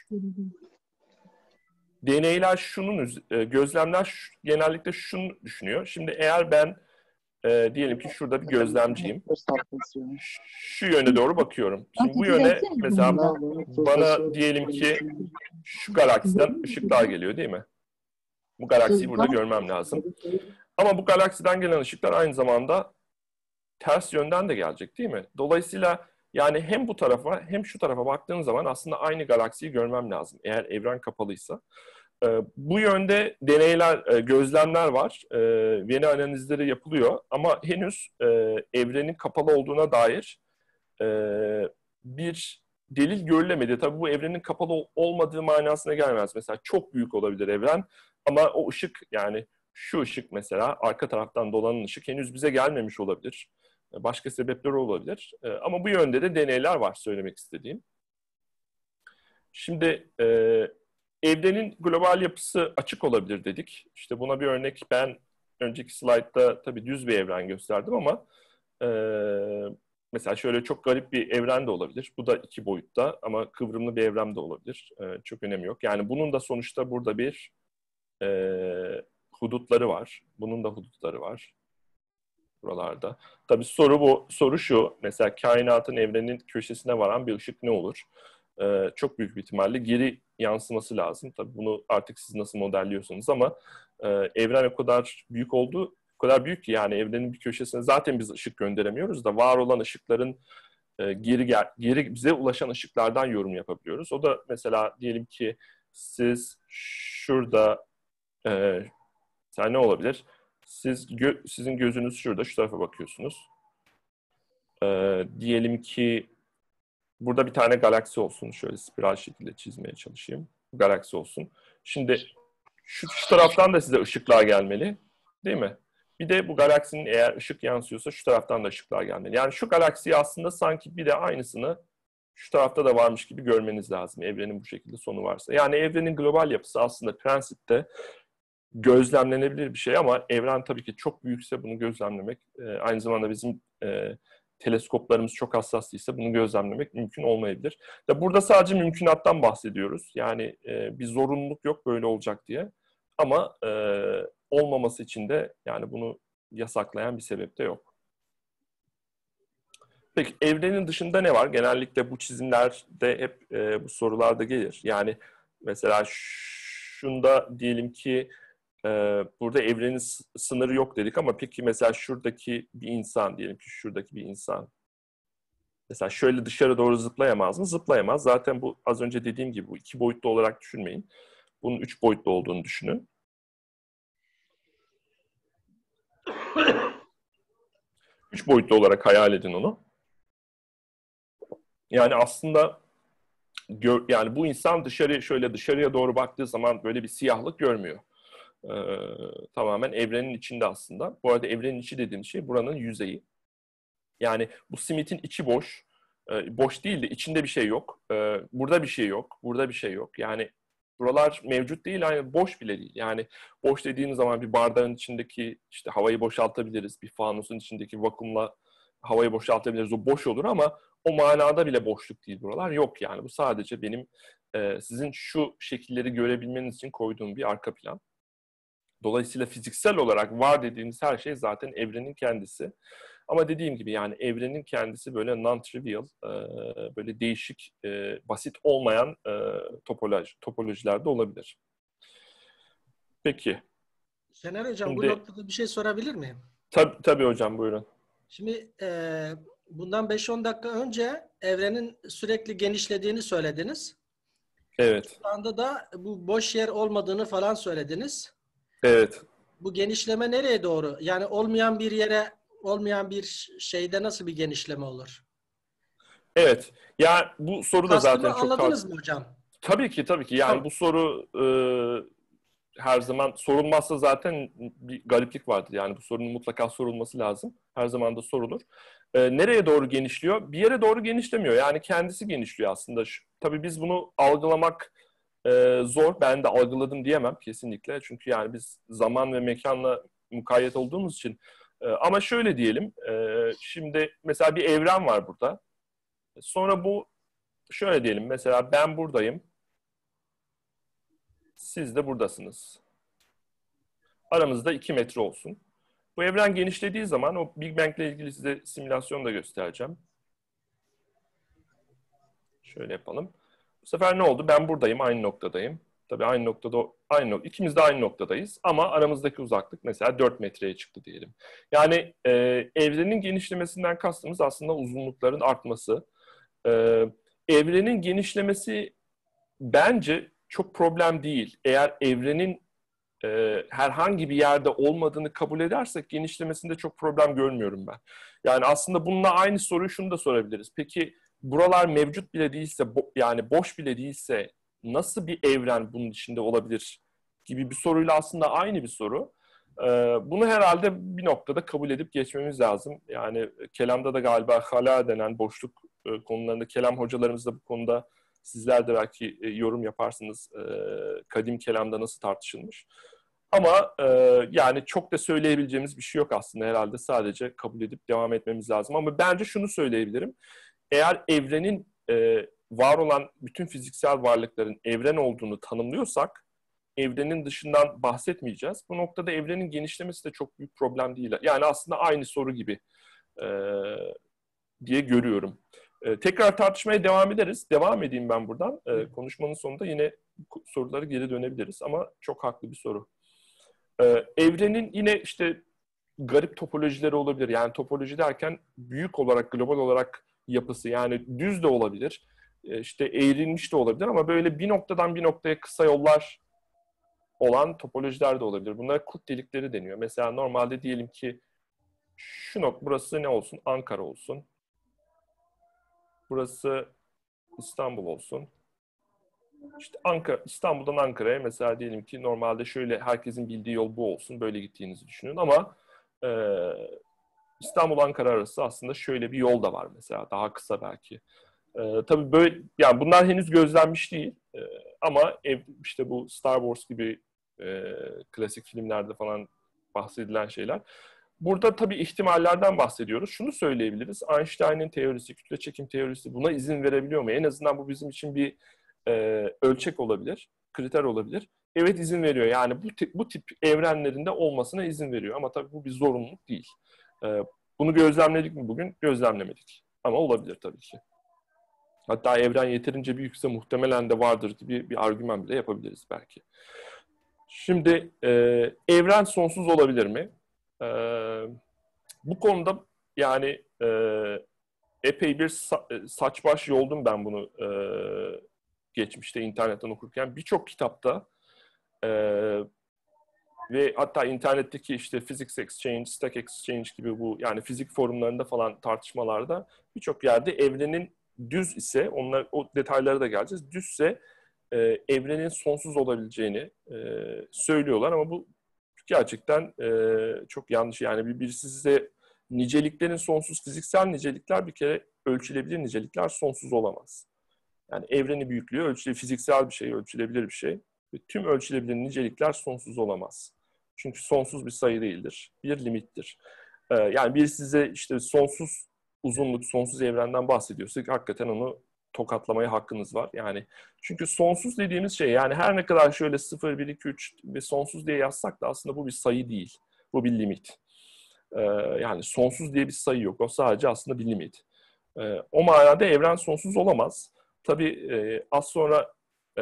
deneyler şunun, e, gözlemler şu, genellikle şunu düşünüyor. Şimdi eğer ben e, diyelim ki şurada bir gözlemciyim. Şu yöne doğru bakıyorum. Şimdi bu yöne mesela bana diyelim ki şu galaksiden ışıklar geliyor değil mi? Bu galaksiyi burada görmem lazım. Ama bu galaksiden gelen ışıklar aynı zamanda ters yönden de gelecek değil mi? Dolayısıyla yani hem bu tarafa hem şu tarafa baktığım zaman aslında aynı galaksiyi görmem lazım. Eğer evren kapalıysa. Ee, bu yönde deneyler, e, gözlemler var. Ee, veri analizleri yapılıyor. Ama henüz e, evrenin kapalı olduğuna dair e, bir delil görülemedi. Tabii bu evrenin kapalı olmadığı manasına gelmez. Mesela çok büyük olabilir evren. Ama o ışık yani şu ışık mesela arka taraftan dolanan ışık henüz bize gelmemiş olabilir. Başka sebepleri olabilir. Ama bu yönde de deneyler var söylemek istediğim. Şimdi e, evrenin global yapısı açık olabilir dedik. İşte buna bir örnek ben önceki slaytta tabii düz bir evren gösterdim ama e, mesela şöyle çok garip bir evren de olabilir. Bu da iki boyutta ama kıvrımlı bir evren de olabilir. E, çok önemi yok. Yani bunun da sonuçta burada bir e, hudutları var. Bunun da hudutları var. Buralarda. Tabii soru bu. Soru şu. Mesela kainatın evrenin köşesine varan bir ışık ne olur? Ee, çok büyük bir ihtimalle geri yansıması lazım. Tabii bunu artık siz nasıl modelliyorsunuz ama e, evren o kadar büyük oldu. O kadar büyük ki yani evrenin bir köşesine zaten biz ışık gönderemiyoruz da var olan ışıkların e, geri gel geri bize ulaşan ışıklardan yorum yapabiliyoruz. O da mesela diyelim ki siz şurada e, mesela ne olabilir? Siz gö- sizin gözünüz şurada, şu tarafa bakıyorsunuz. Ee, diyelim ki burada bir tane galaksi olsun. Şöyle spiral şekilde çizmeye çalışayım. Galaksi olsun. Şimdi şu, şu taraftan da size ışıklar gelmeli. Değil mi? Bir de bu galaksinin eğer ışık yansıyorsa şu taraftan da ışıklar gelmeli. Yani şu galaksiyi aslında sanki bir de aynısını şu tarafta da varmış gibi görmeniz lazım. Evrenin bu şekilde sonu varsa. Yani evrenin global yapısı aslında prensipte gözlemlenebilir bir şey ama evren tabii ki çok büyükse bunu gözlemlemek, e, aynı zamanda bizim e, teleskoplarımız çok hassas değilse bunu gözlemlemek mümkün olmayabilir. Ya burada sadece mümkünattan bahsediyoruz. Yani e, bir zorunluluk yok böyle olacak diye. Ama e, olmaması için de yani bunu yasaklayan bir sebep de yok. Peki evrenin dışında ne var? Genellikle bu çizimlerde hep e, bu sorularda gelir. Yani mesela şunda diyelim ki e, burada evrenin sınırı yok dedik ama peki mesela şuradaki bir insan, diyelim ki şuradaki bir insan. Mesela şöyle dışarı doğru zıplayamaz mı? Zıplayamaz. Zaten bu az önce dediğim gibi bu iki boyutlu olarak düşünmeyin. Bunun üç boyutlu olduğunu düşünün. Üç boyutlu olarak hayal edin onu. Yani aslında gör, yani bu insan dışarı şöyle dışarıya doğru baktığı zaman böyle bir siyahlık görmüyor. Ee, tamamen evrenin içinde aslında. Bu arada evrenin içi dediğim şey buranın yüzeyi. Yani bu simitin içi boş. Ee, boş değil de içinde bir şey yok. Ee, burada bir şey yok. Burada bir şey yok. Yani buralar mevcut değil, yani boş bile değil. Yani boş dediğimiz zaman bir bardağın içindeki işte havayı boşaltabiliriz. Bir fanusun içindeki vakumla havayı boşaltabiliriz. O boş olur ama o manada bile boşluk değil buralar. Yok yani. Bu sadece benim e, sizin şu şekilleri görebilmeniz için koyduğum bir arka plan. Dolayısıyla fiziksel olarak var dediğimiz her şey zaten evrenin kendisi. Ama dediğim gibi yani evrenin kendisi böyle non-trivial, böyle değişik, basit olmayan topoloji, topolojilerde olabilir. Peki. Şener Hocam Şimdi, bu noktada bir şey sorabilir miyim? Tabii, tabii hocam buyurun. Şimdi e, bundan beş on dakika önce evrenin sürekli genişlediğini söylediniz. Evet. Şu anda da bu boş yer olmadığını falan söylediniz. Evet. Bu genişleme nereye doğru? Yani olmayan bir yere, olmayan bir şeyde nasıl bir genişleme olur? Evet. Yani bu soru da Kastımı zaten çok anladınız tart- mı hocam? Tabii ki tabii ki. Yani Tamam. bu soru e, her zaman sorulmazsa zaten bir gariplik vardır. Yani bu sorunun mutlaka sorulması lazım. Her zaman da sorulur. E, nereye doğru genişliyor? Bir yere doğru genişlemiyor. Yani kendisi genişliyor aslında. Şu, tabii biz bunu algılamak e, zor. Ben de algıladım diyemem kesinlikle. Çünkü yani biz zaman ve mekanla mukayyet olduğumuz için. E, ama şöyle diyelim. E, şimdi mesela bir evren var burada. Sonra bu şöyle diyelim. Mesela ben buradayım. Siz de buradasınız. Aramızda iki metre olsun. Bu evren genişlediği zaman o Big Bang ile ilgili size simülasyon da göstereceğim. Şöyle yapalım. Bu sefer ne oldu? Ben buradayım, aynı noktadayım. Tabii aynı noktada, aynı nok ikimiz de aynı noktadayız. Ama aramızdaki uzaklık mesela dört metreye çıktı diyelim. Yani e, evrenin genişlemesinden kastımız aslında uzunlukların artması. E, evrenin genişlemesi bence çok problem değil. Eğer evrenin e, herhangi bir yerde olmadığını kabul edersek genişlemesinde çok problem görmüyorum ben. Yani aslında bununla aynı soruyu şunu da sorabiliriz. Peki buralar mevcut bile değilse, bo- yani boş bile değilse nasıl bir evren bunun içinde olabilir gibi bir soruyla aslında aynı bir soru. E, bunu herhalde bir noktada kabul edip geçmemiz lazım. Yani kelamda da galiba hala denen boşluk e, konularında kelam hocalarımız da bu konuda sizler de belki e, yorum yaparsınız. E, kadim kelamda nasıl tartışılmış. Ama e, yani çok da söyleyebileceğimiz bir şey yok aslında herhalde. Sadece kabul edip devam etmemiz lazım. Ama bence şunu söyleyebilirim. Eğer evrenin e, var olan bütün fiziksel varlıkların evren olduğunu tanımlıyorsak, evrenin dışından bahsetmeyeceğiz. Bu noktada evrenin genişlemesi de çok büyük problem değil. Yani aslında aynı soru gibi e, diye görüyorum. E, tekrar tartışmaya devam ederiz. Devam edeyim ben buradan. E, konuşmanın sonunda yine soruları geri dönebiliriz. Ama çok haklı bir soru. Ee, evrenin yine işte garip topolojileri olabilir. Yani topoloji derken büyük olarak, global olarak yapısı. Yani düz de olabilir. Ee, işte eğrilmiş de olabilir ama böyle bir noktadan bir noktaya kısa yollar olan topolojiler de olabilir. Bunlara kut delikleri deniyor. Mesela normalde diyelim ki şu nokta, burası ne olsun? Ankara olsun. Burası İstanbul olsun. İşte Ankara, İstanbul'dan Ankara'ya mesela diyelim ki normalde şöyle herkesin bildiği yol bu olsun. Böyle gittiğinizi düşünün ama e, İstanbul-Ankara arası aslında şöyle bir yol da var mesela. Daha kısa belki. E, tabii böyle, yani bunlar henüz gözlenmiş değil. E, ama ev, işte bu Star Wars gibi e, klasik filmlerde falan bahsedilen şeyler. Burada tabii ihtimallerden bahsediyoruz. Şunu söyleyebiliriz. Einstein'ın teorisi, kütle çekim teorisi buna izin verebiliyor mu? En azından bu bizim için bir e, ölçek olabilir, kriter olabilir. Evet, izin veriyor. Yani bu tip, bu tip evrenlerinde olmasına izin veriyor. Ama tabii bu bir zorunluluk değil. E, bunu gözlemledik mi bugün? Gözlemlemedik. Ama olabilir tabii ki. Hatta evren yeterince büyükse muhtemelen de vardır gibi bir argüman bile yapabiliriz belki. Şimdi e, evren sonsuz olabilir mi? E, bu konuda yani e, epey bir sa- saç baş yoldum ben bunu e, geçmişte internetten okurken. Birçok kitapta e, ve hatta internetteki işte Physics Exchange, Stack Exchange gibi bu yani fizik forumlarında falan tartışmalarda birçok yerde evrenin düz ise, onlar o detaylara da geleceğiz. Düzse e, evrenin sonsuz olabileceğini e, söylüyorlar ama bu gerçekten e, çok yanlış. Yani bir, birisi size niceliklerin sonsuz, fiziksel nicelikler bir kere ölçülebilir nicelikler sonsuz olamaz. Yani evrenin büyüklüğü ölçülebilir, fiziksel bir şey, ölçülebilir bir şey. Ve tüm ölçülebilir nicelikler sonsuz olamaz. Çünkü sonsuz bir sayı değildir. Bir limittir. Ee, yani bir size işte sonsuz uzunluk, sonsuz evrenden bahsediyorsa hakikaten onu tokatlamaya hakkınız var. Yani çünkü sonsuz dediğimiz şey yani her ne kadar şöyle sıfır, bir, iki, üç ve sonsuz diye yazsak da aslında bu bir sayı değil. Bu bir limit. Ee, yani sonsuz diye bir sayı yok. O sadece aslında bir limit. Ee, o manada evren sonsuz olamaz. Tabii e, az sonra e,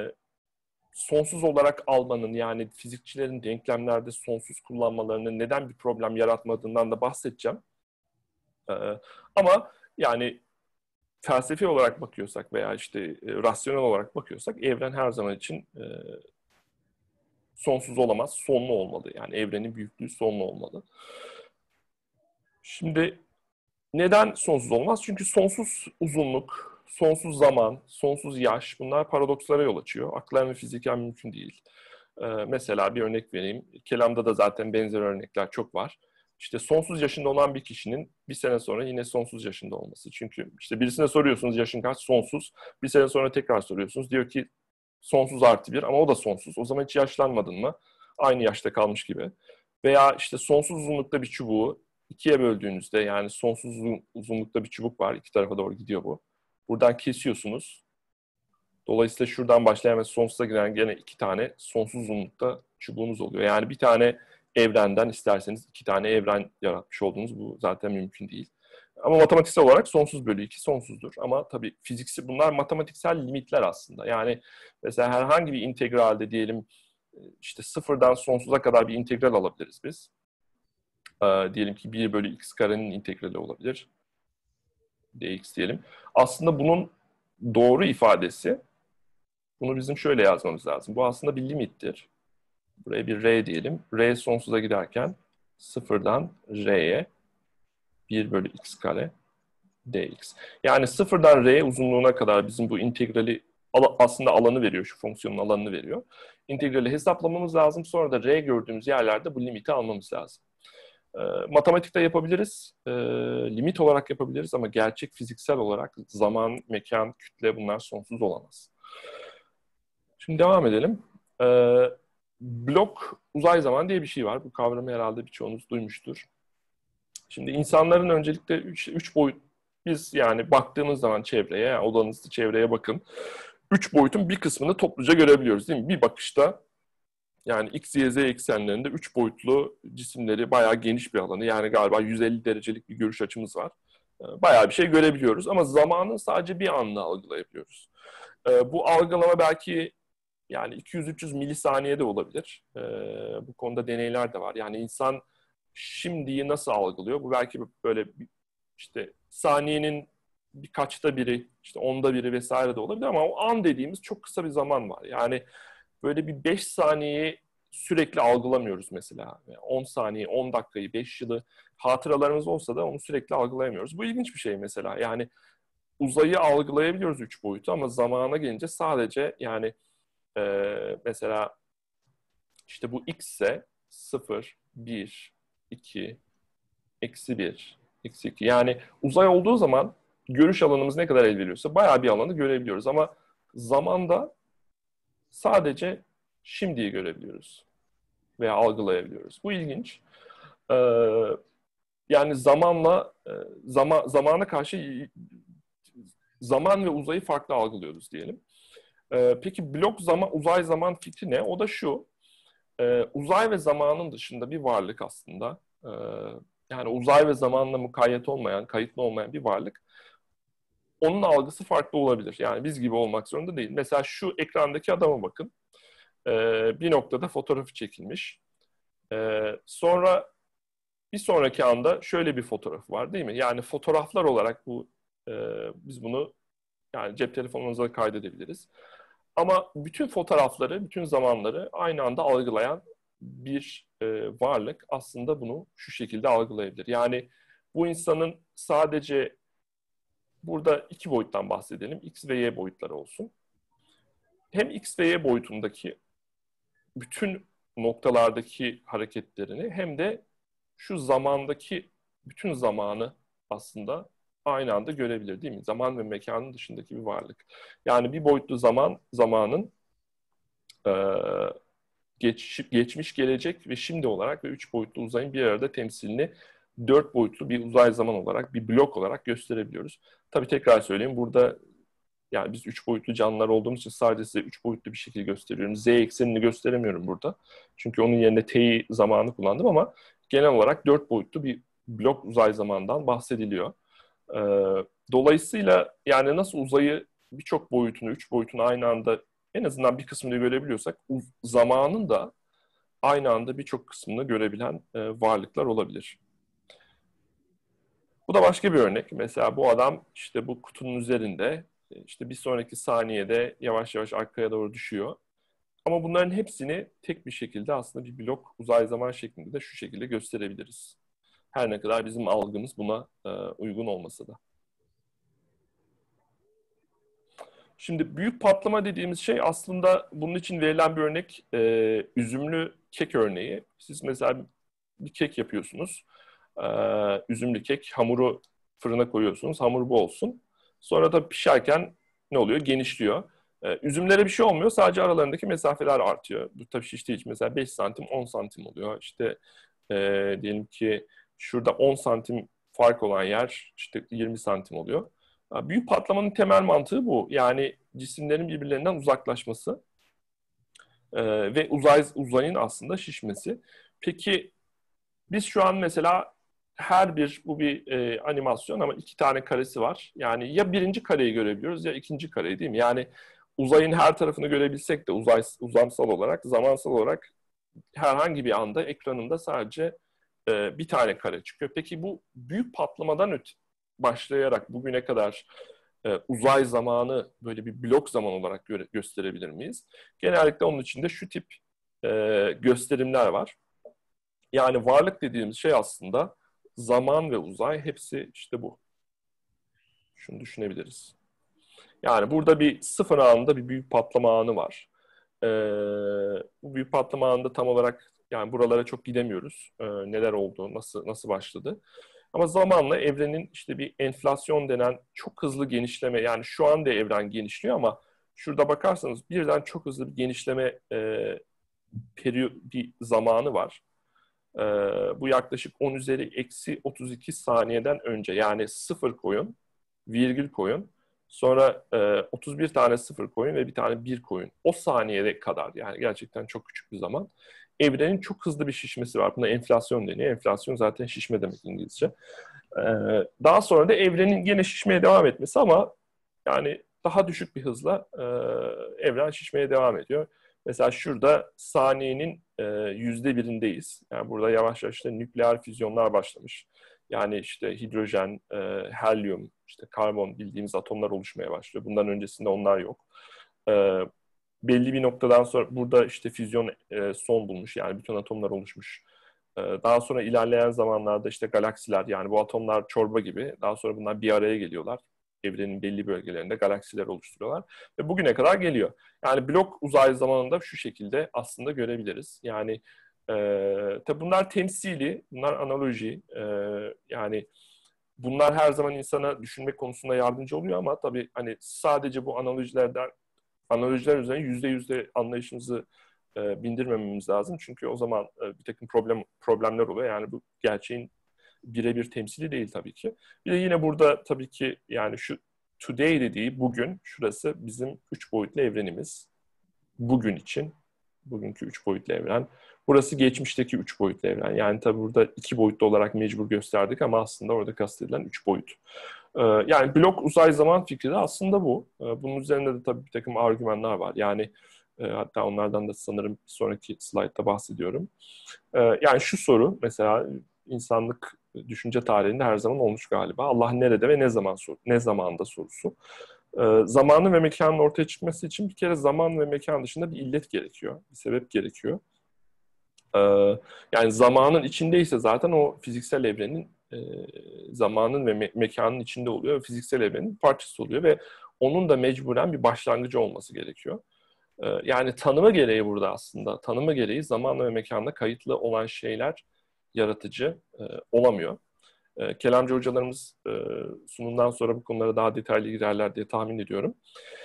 sonsuz olarak almanın yani fizikçilerin denklemlerde sonsuz kullanmalarının neden bir problem yaratmadığından da bahsedeceğim. Ee, ama yani felsefi olarak bakıyorsak veya işte e, rasyonel olarak bakıyorsak evren her zaman için e, sonsuz olamaz, sonlu olmalı. Yani evrenin büyüklüğü sonlu olmalı. Şimdi neden sonsuz olmaz? Çünkü sonsuz uzunluk, sonsuz zaman, sonsuz yaş bunlar paradokslara yol açıyor. Aklen ve fiziken mümkün değil. Ee, mesela bir örnek vereyim. Kelamda da zaten benzer örnekler çok var. İşte sonsuz yaşında olan bir kişinin bir sene sonra yine sonsuz yaşında olması. Çünkü işte birisine soruyorsunuz yaşın kaç? Sonsuz. Bir sene sonra tekrar soruyorsunuz. Diyor ki sonsuz artı bir ama o da sonsuz. O zaman hiç yaşlanmadın mı? Aynı yaşta kalmış gibi. Veya işte sonsuz uzunlukta bir çubuğu ikiye böldüğünüzde yani sonsuz uzunlukta bir çubuk var. İki tarafa doğru gidiyor bu. Buradan kesiyorsunuz. Dolayısıyla şuradan başlayan ve sonsuza giden gene iki tane sonsuz uzunlukta çubuğunuz oluyor. Yani bir tane evrenden isterseniz iki tane evren yaratmış oldunuz. Bu zaten mümkün değil. Ama matematiksel olarak sonsuz bölü iki sonsuzdur. Ama tabii fiziksi bunlar matematiksel limitler aslında. Yani mesela herhangi bir integralde diyelim işte sıfırdan sonsuza kadar bir integral alabiliriz biz. Ee, diyelim ki bir bölü x karenin integrali olabilir. Dx diyelim. Aslında bunun doğru ifadesi, bunu bizim şöyle yazmamız lazım. Bu aslında bir limittir. Buraya bir r diyelim. R sonsuza giderken sıfırdan r'ye bir bölü x kare dx. Yani sıfırdan r uzunluğuna kadar bizim bu integrali aslında alanı veriyor. Şu fonksiyonun alanını veriyor. İntegrali hesaplamamız lazım. Sonra da r gördüğümüz yerlerde bu limiti almamız lazım. E, matematikte yapabiliriz. E, limit olarak yapabiliriz ama gerçek fiziksel olarak zaman, mekan, kütle bunlar sonsuz olamaz. Şimdi devam edelim. E, blok uzay zaman diye bir şey var. Bu kavramı herhalde birçoğunuz duymuştur. Şimdi insanların öncelikle üç, üç boyut, biz yani baktığımız zaman çevreye, yani odanızda çevreye bakın. Üç boyutun bir kısmını topluca görebiliyoruz değil mi? Bir bakışta yani x, y, z eksenlerinde üç boyutlu cisimleri bayağı geniş bir alanı. Yani galiba yüz elli derecelik bir görüş açımız var. Bayağı bir şey görebiliyoruz ama zamanın sadece bir anını algılayabiliyoruz. Bu algılama belki yani iki yüz üç yüz milisaniyede olabilir. Bu konuda deneyler de var. Yani insan şimdiyi nasıl algılıyor? Bu belki böyle işte saniyenin birkaçta biri, işte onda biri vesaire de olabilir ama o an dediğimiz çok kısa bir zaman var. Yani böyle bir beş saniyeyi sürekli algılamıyoruz mesela. Yani on saniye, on dakikayı, beş yılı hatıralarımız olsa da onu sürekli algılayamıyoruz. Bu ilginç bir şey mesela. Yani uzayı algılayabiliyoruz üç boyutu ama zamana gelince sadece yani e, mesela işte bu x ise sıfır, bir, iki, eksi bir, eksi iki. Yani uzay olduğu zaman görüş alanımız ne kadar el veriyorsa bayağı bir alanı görebiliyoruz. Ama zamanda sadece şimdiyi görebiliyoruz veya algılayabiliyoruz. Bu ilginç. Ee, yani zamanla e, zaman zamana karşı zaman ve uzayı farklı algılıyoruz diyelim. Ee, peki blok zaman uzay zaman fikri ne? O da şu. E, uzay ve zamanın dışında bir varlık aslında. E, yani uzay ve zamanla mukayyet olmayan, kayıtlı olmayan bir varlık. Onun algısı farklı olabilir. Yani biz gibi olmak zorunda değil. Mesela şu ekrandaki adama bakın. E, bir noktada fotoğrafı çekilmiş. E, sonra bir sonraki anda şöyle bir fotoğraf var değil mi? Yani fotoğraflar olarak bu e, biz bunu yani cep telefonumuza da kaydedebiliriz. Ama bütün fotoğrafları, bütün zamanları aynı anda algılayan bir e, varlık aslında bunu şu şekilde algılayabilir. Yani bu insanın sadece burada iki boyuttan bahsedelim. X ve Y boyutları olsun. Hem X ve Y boyutundaki bütün noktalardaki hareketlerini hem de şu zamandaki bütün zamanı aslında aynı anda görebilir değil mi? Zaman ve mekanın dışındaki bir varlık. Yani bir boyutlu zaman, zamanın e, geç, geçmiş, gelecek ve şimdi olarak ve üç boyutlu uzayın bir arada temsilini dört boyutlu bir uzay zaman olarak, bir blok olarak gösterebiliyoruz. Tabii tekrar söyleyeyim, burada yani biz üç boyutlu canlılar olduğumuz için sadece size üç boyutlu bir şekilde gösteriyorum. Z eksenini gösteremiyorum burada. Çünkü onun yerine T'yi zamanı kullandım ama genel olarak dört boyutlu bir blok uzay zamandan bahsediliyor. Ee, dolayısıyla yani nasıl uzayı birçok boyutunu, üç boyutunu aynı anda en azından bir kısmını görebiliyorsak zamanın da aynı anda birçok kısmını görebilen e, varlıklar olabilir. Bu da başka bir örnek. Mesela bu adam işte bu kutunun üzerinde işte bir sonraki saniyede yavaş yavaş arkaya doğru düşüyor. Ama bunların hepsini tek bir şekilde aslında bir blok uzay zaman şeklinde de şu şekilde gösterebiliriz. Her ne kadar bizim algımız buna e, uygun olmasa da. Şimdi büyük patlama dediğimiz şey aslında bunun için verilen bir örnek e, üzümlü kek örneği. Siz mesela bir kek yapıyorsunuz. E, üzümlü kek, hamuru fırına koyuyorsunuz. Hamur bu olsun. Sonra da pişerken ne oluyor? Genişliyor. E, üzümlere bir şey olmuyor. Sadece aralarındaki mesafeler artıyor. Bu tabii şiştiği için mesela beş santim, on santim oluyor. İşte e, diyelim ki şurada on santim fark olan yer işte yirmi santim oluyor. Büyük patlamanın temel mantığı bu. Yani cisimlerin birbirlerinden uzaklaşması e, ve uzay uzayın aslında şişmesi. Peki biz şu an mesela her bir bu bir e, animasyon ama iki tane karesi var. Yani ya birinci kareyi görebiliyoruz ya ikinci kareyi değil mi? Yani uzayın her tarafını görebilsek de uzay uzamsal olarak, zamansal olarak herhangi bir anda ekranında sadece e, bir tane kare çıkıyor. Peki bu büyük patlamadan öte başlayarak bugüne kadar e, uzay zamanı böyle bir blok zaman olarak gö- gösterebilir miyiz? Genellikle onun içinde şu tip e, gösterimler var. Yani varlık dediğimiz şey aslında zaman ve uzay hepsi işte bu. Şunu düşünebiliriz. Yani burada bir sıfır anında bir büyük patlama anı var. Ee, bu büyük patlama anında tam olarak yani buralara çok gidemiyoruz. Ee, neler oldu, nasıl nasıl başladı. Ama zamanla evrenin işte bir enflasyon denen çok hızlı genişleme, yani şu anda evren genişliyor ama şurada bakarsanız birden çok hızlı bir genişleme e, periyot, bir zamanı var. E, bu yaklaşık on üzeri eksi otuz iki saniyeden önce, yani sıfır koyun, virgül koyun. Sonra e, otuz bir tane sıfır koyun ve bir tane bir koyun. O saniyede kadar, yani gerçekten çok küçük bir zaman. Evrenin çok hızlı bir şişmesi var. Buna enflasyon deniyor. Enflasyon zaten şişme demek İngilizce. E, daha sonra da evrenin yine şişmeye devam etmesi ama yani daha düşük bir hızla e, evren şişmeye devam ediyor. Mesela şurada saniyenin e, yüzde birindeyiz. Yani burada yavaş yavaş işte nükleer füzyonlar başlamış. Yani işte hidrojen, e, helyum, işte karbon bildiğimiz atomlar oluşmaya başlıyor. Bundan öncesinde onlar yok. E, belli bir noktadan sonra burada işte füzyon e, son bulmuş. Yani bütün atomlar oluşmuş. E, daha sonra ilerleyen zamanlarda işte galaksiler, yani bu atomlar çorba gibi. Daha sonra bunlar bir araya geliyorlar. Evrenin belli bölgelerinde galaksiler oluşturuyorlar. Ve bugüne kadar geliyor. Yani blok uzay zamanında şu şekilde aslında görebiliriz. Yani e, tabi bunlar temsili, bunlar analoji. E, yani bunlar her zaman insana düşünmek konusunda yardımcı oluyor ama tabii hani sadece bu analojilerden analojiler üzerine yüzde yüzde anlayışımızı e, bindirmememiz lazım. Çünkü o zaman e, bir takım problem problemler oluyor. Yani bu gerçeğin birebir temsili değil tabii ki. Bir de yine burada tabii ki yani şu today dediği bugün, şurası bizim üç boyutlu evrenimiz. Bugün için. Bugünkü üç boyutlu evren. Burası geçmişteki üç boyutlu evren. Yani tabii burada iki boyutlu olarak mecbur gösterdik ama aslında orada kastedilen üç boyut. Ee, yani blok uzay zaman fikri de aslında bu. Ee, bunun üzerinde de tabii bir takım argümanlar var. Yani e, hatta onlardan da sanırım bir sonraki slaytta bahsediyorum. Ee, yani şu soru mesela insanlık düşünce tarihinde her zaman olmuş galiba. Allah nerede ve ne zaman sor ne zamanda sorusu. Ee, zamanın ve mekanın ortaya çıkması için bir kere zaman ve mekan dışında bir illet gerekiyor. Bir sebep gerekiyor. Ee, yani zamanın içindeyse zaten o fiziksel evrenin e, zamanın ve me- mekanın içinde oluyor. Fiziksel evrenin parçası oluyor ve onun da mecburen bir başlangıcı olması gerekiyor. Ee, yani tanımı gereği burada aslında. Tanımı gereği zaman ve mekanda kayıtlı olan şeyler yaratıcı e, olamıyor. E, kelamcı hocalarımız e, sunumdan sonra bu konulara daha detaylı girerler diye tahmin ediyorum.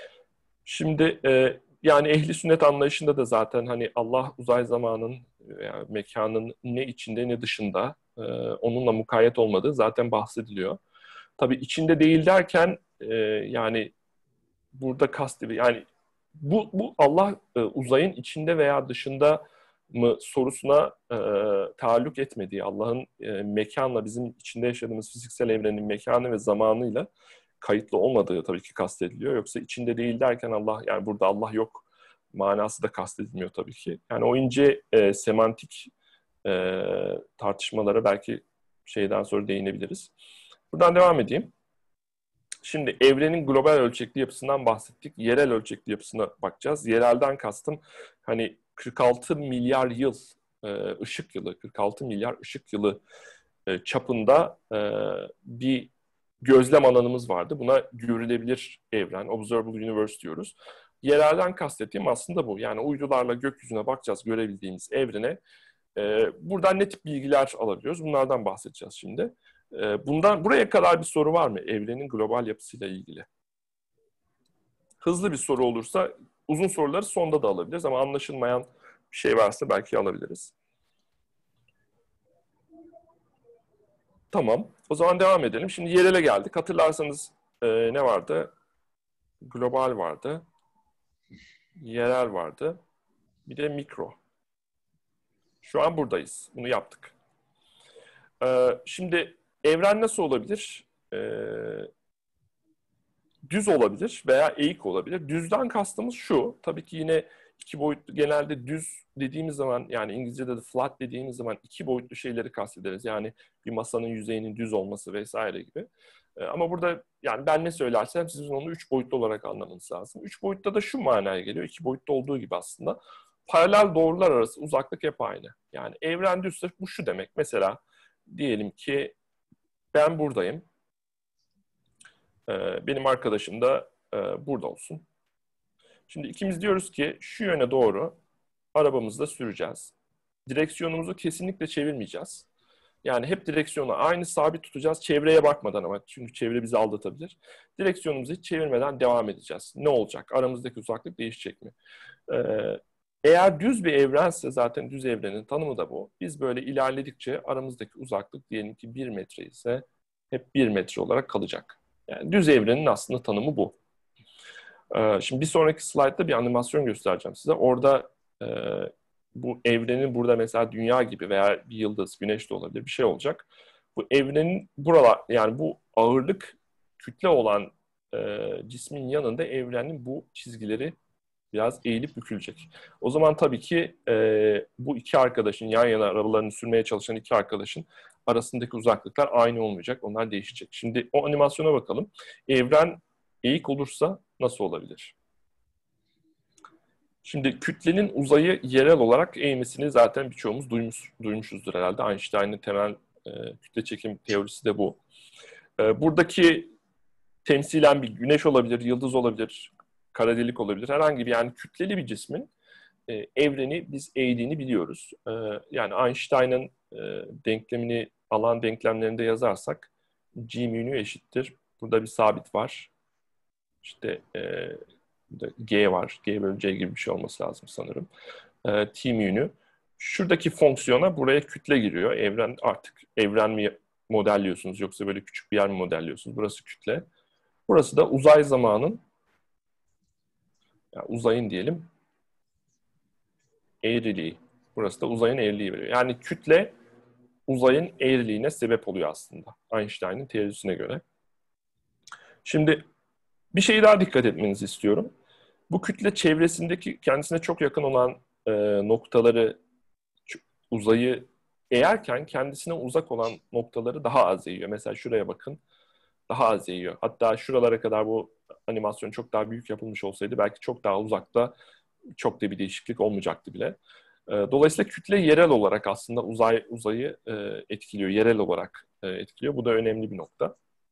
Şimdi e, yani ehli sünnet anlayışında da zaten hani Allah uzay zamanın yani mekanın ne içinde ne dışında e, onunla mukayyet olmadığı zaten bahsediliyor. Tabii içinde değil derken e, yani burada kastediyor. Yani bu, bu Allah e, uzayın içinde veya dışında mı sorusuna e, taalluk etmediği, Allah'ın e, mekanla bizim içinde yaşadığımız fiziksel evrenin mekanı ve zamanıyla kayıtlı olmadığı tabii ki kastediliyor. Yoksa içinde değil derken Allah, yani burada Allah yok manası da kastedilmiyor tabii ki. Yani o ince e, semantik e, tartışmalara belki şeyden sonra değinebiliriz. Buradan devam edeyim. Şimdi evrenin global ölçekli yapısından bahsettik. Yerel ölçekli yapısına bakacağız. Yerelden kastım hani kırk altı milyar yıl e, ışık yılı, kırk altı milyar ışık yılı e, çapında e, bir gözlem alanımız vardı. Buna görülebilir evren, observable universe diyoruz. Yerelden kastettiğim aslında bu. Yani uydularla gökyüzüne bakacağız, görebildiğimiz evrene. E, buradan ne tip bilgiler alabiliyoruz? Bunlardan bahsedeceğiz şimdi. Bundan buraya kadar bir soru var mı evrenin global yapısıyla ilgili? Hızlı bir soru olursa uzun soruları sonda da alabiliriz ama anlaşılmayan bir şey varsa belki alabiliriz. Tamam. O zaman devam edelim. Şimdi yerele geldik. Hatırlarsanız e, ne vardı? Global vardı. Yerel vardı. Bir de mikro. Şu an buradayız. Bunu yaptık. E, şimdi evren nasıl olabilir? Eee düz olabilir veya eğik olabilir. Düzden kastımız şu, tabii ki yine iki boyutlu, genelde düz dediğimiz zaman, yani İngilizce'de de flat dediğimiz zaman iki boyutlu şeyleri kastederiz. Yani bir masanın yüzeyinin düz olması vesaire gibi. Ama burada yani ben ne söylersem sizin onu üç boyutlu olarak anlamanız lazım. Üç boyutta da şu manaya geliyor, iki boyutta olduğu gibi aslında. Paralel doğrular arası uzaklık hep aynı. Yani evren düzse bu şu demek. Mesela diyelim ki ben buradayım. Benim arkadaşım da burada olsun. Şimdi ikimiz diyoruz ki şu yöne doğru arabamızda süreceğiz. Direksiyonumuzu kesinlikle çevirmeyeceğiz. Yani hep direksiyonu aynı sabit tutacağız. Çevreye bakmadan ama. Çünkü çevre bizi aldatabilir. Direksiyonumuzu hiç çevirmeden devam edeceğiz. Ne olacak? Aramızdaki uzaklık değişecek mi? Eğer düz bir evrense, zaten düz evrenin tanımı da bu. Biz böyle ilerledikçe aramızdaki uzaklık diyelim ki bir metre ise hep bir metre olarak kalacak. Yani düz evrenin aslında tanımı bu. Ee, şimdi bir sonraki slaytta bir animasyon göstereceğim size. Orada e, bu evrenin burada mesela dünya gibi veya bir yıldız, güneş de olabilir, bir şey olacak. Bu evrenin buralar, yani bu ağırlık, kütle olan e, cismin yanında evrenin bu çizgileri biraz eğilip bükülecek. O zaman tabii ki e, bu iki arkadaşın, yan yana arabalarını sürmeye çalışan iki arkadaşın arasındaki uzaklıklar aynı olmayacak. Onlar değişecek. Şimdi o animasyona bakalım. Evren eğik olursa nasıl olabilir? Şimdi kütlenin uzayı yerel olarak eğmesini zaten birçoğumuz duymuş, duymuşuzdur herhalde. Einstein'ın temel e, kütle çekim teorisi de bu. E, buradaki temsilen bir güneş olabilir, yıldız olabilir, kara delik olabilir. Herhangi bir yani kütleli bir cismin e, evreni biz eğdiğini biliyoruz. E, yani Einstein'ın e, denklemini alan denklemlerinde yazarsak G mu nu eşittir. Burada bir sabit var. İşte e, G var. G bölü C gibi bir şey olması lazım sanırım. E, T mu nu. Şuradaki fonksiyona buraya kütle giriyor. Evren artık evren mi modelliyorsunuz yoksa böyle küçük bir yer mi modelliyorsunuz? Burası kütle. Burası da uzay zamanın yani uzayın diyelim eğriliği. Burası da uzayın eğriliği veriyor. Yani kütle uzayın eğriliğine sebep oluyor aslında. Einstein'ın teorisine göre. Şimdi bir şey daha dikkat etmenizi istiyorum. Bu kütle çevresindeki kendisine çok yakın olan e, noktaları, uzayı eğerken kendisine uzak olan noktaları daha az eğiyor. Mesela şuraya bakın, daha az eğiyor. Hatta şuralara kadar bu animasyon çok daha büyük yapılmış olsaydı belki çok daha uzakta çok da bir değişiklik olmayacaktı bile. E, dolayısıyla kütle yerel olarak aslında uzay uzayı e, etkiliyor, yerel olarak e, etkiliyor. Bu da önemli bir nokta.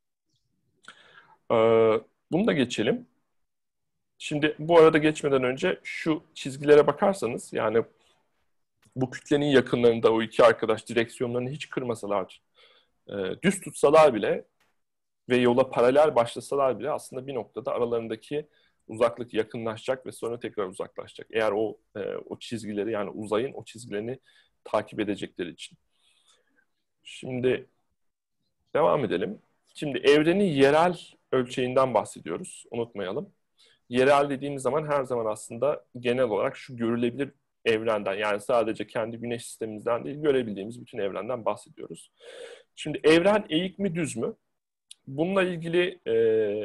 E, bunu da geçelim. Şimdi bu arada geçmeden önce şu çizgilere bakarsanız yani bu kütlenin yakınlarında o iki arkadaş direksiyonlarını hiç kırmasalar, e, düz tutsalar bile ve yola paralel başlasalar bile aslında bir noktada aralarındaki uzaklık yakınlaşacak ve sonra tekrar uzaklaşacak. Eğer o e, o çizgileri yani uzayın o çizgilerini takip edecekleri için. Şimdi devam edelim. Şimdi evrenin yerel ölçeğinden bahsediyoruz. Unutmayalım. Yerel dediğimiz zaman her zaman aslında genel olarak şu görülebilir evrenden yani sadece kendi güneş sistemimizden değil görebildiğimiz bütün evrenden bahsediyoruz. Şimdi evren eğik mi düz mü? Bununla ilgili e,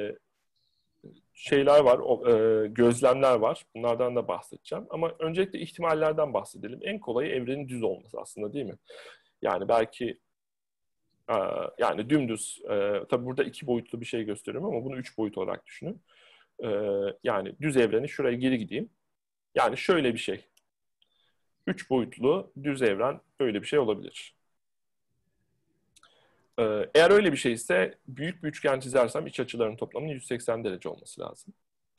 şeyler var, o, e, gözlemler var. Bunlardan da bahsedeceğim. Ama öncelikle ihtimallerden bahsedelim. En kolayı evrenin düz olması aslında değil mi? Yani belki e, yani dümdüz, e, tabii burada iki boyutlu bir şey gösteriyorum ama bunu üç boyut olarak düşünün. E, yani düz evreni şuraya geri gideyim. Yani şöyle bir şey. Üç boyutlu düz evren böyle bir şey olabilir. Eğer öyle bir şeyse büyük bir üçgen çizersem iç açıların toplamının yüz seksen derece olması lazım.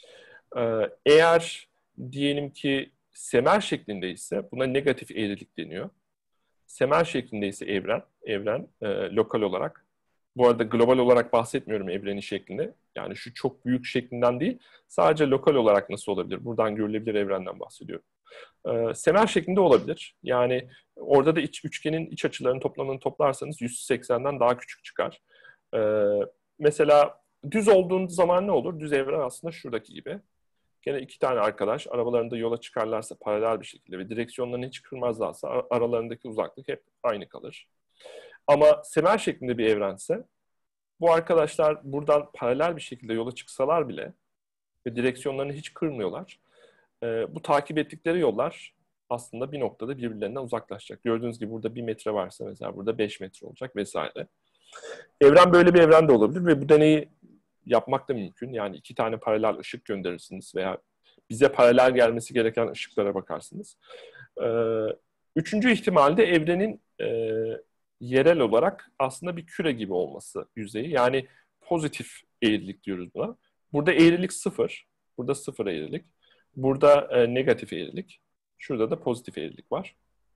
Eğer diyelim ki semer şeklindeyse buna negatif eğrilik deniyor. Semer şeklindeyse evren, evren e, lokal olarak. Bu arada global olarak bahsetmiyorum evrenin şeklini. Yani şu çok büyük şeklinden değil, sadece lokal olarak nasıl olabilir? Buradan görülebilir evrenden bahsediyorum. E, semer şeklinde olabilir. Yani orada da iç üçgenin iç açılarının toplamını toplarsanız yüz seksenden daha küçük çıkar. E, mesela düz olduğun zaman ne olur? Düz evren aslında şuradaki gibi. Gene iki tane arkadaş arabalarında yola çıkarlarsa paralel bir şekilde ve direksiyonlarını hiç kırmazlarsa aralarındaki uzaklık hep aynı kalır. Ama semer şeklinde bir evrense bu arkadaşlar buradan paralel bir şekilde yola çıksalar bile ve direksiyonlarını hiç kırmıyorlar. E, bu takip ettikleri yollar aslında bir noktada birbirlerinden uzaklaşacak. Gördüğünüz gibi burada bir metre varsa mesela burada beş metre olacak vesaire. Evren böyle bir evren de olabilir ve bu deneyi yapmak da mümkün. Yani iki tane paralel ışık gönderirsiniz veya bize paralel gelmesi gereken ışıklara bakarsınız. Ee, üçüncü ihtimalde evrenin e, yerel olarak aslında bir küre gibi olması yüzeyi. Yani pozitif eğrilik diyoruz buna. Burada eğrilik sıfır. Burada sıfır eğrilik. Burada e, negatif eğrilik. Şurada da pozitif eğrilik var.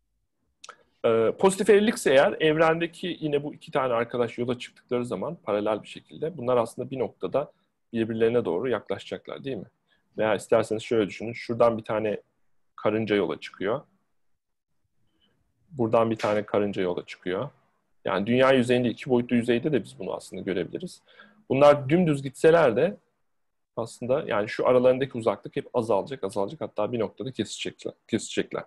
Ee, pozitif eğrilikse eğer evrendeki yine bu iki tane arkadaş yola çıktıkları zaman paralel bir şekilde bunlar aslında bir noktada birbirlerine doğru yaklaşacaklar değil mi? Veya isterseniz şöyle düşünün. Şuradan bir tane karınca yola çıkıyor. Buradan bir tane karınca yola çıkıyor. Yani dünya yüzeyinde iki boyutlu yüzeyde de biz bunu aslında görebiliriz. Bunlar dümdüz gitseler de aslında yani şu aralarındaki uzaklık hep azalacak, azalacak hatta bir noktada kesecekler. kesecekler.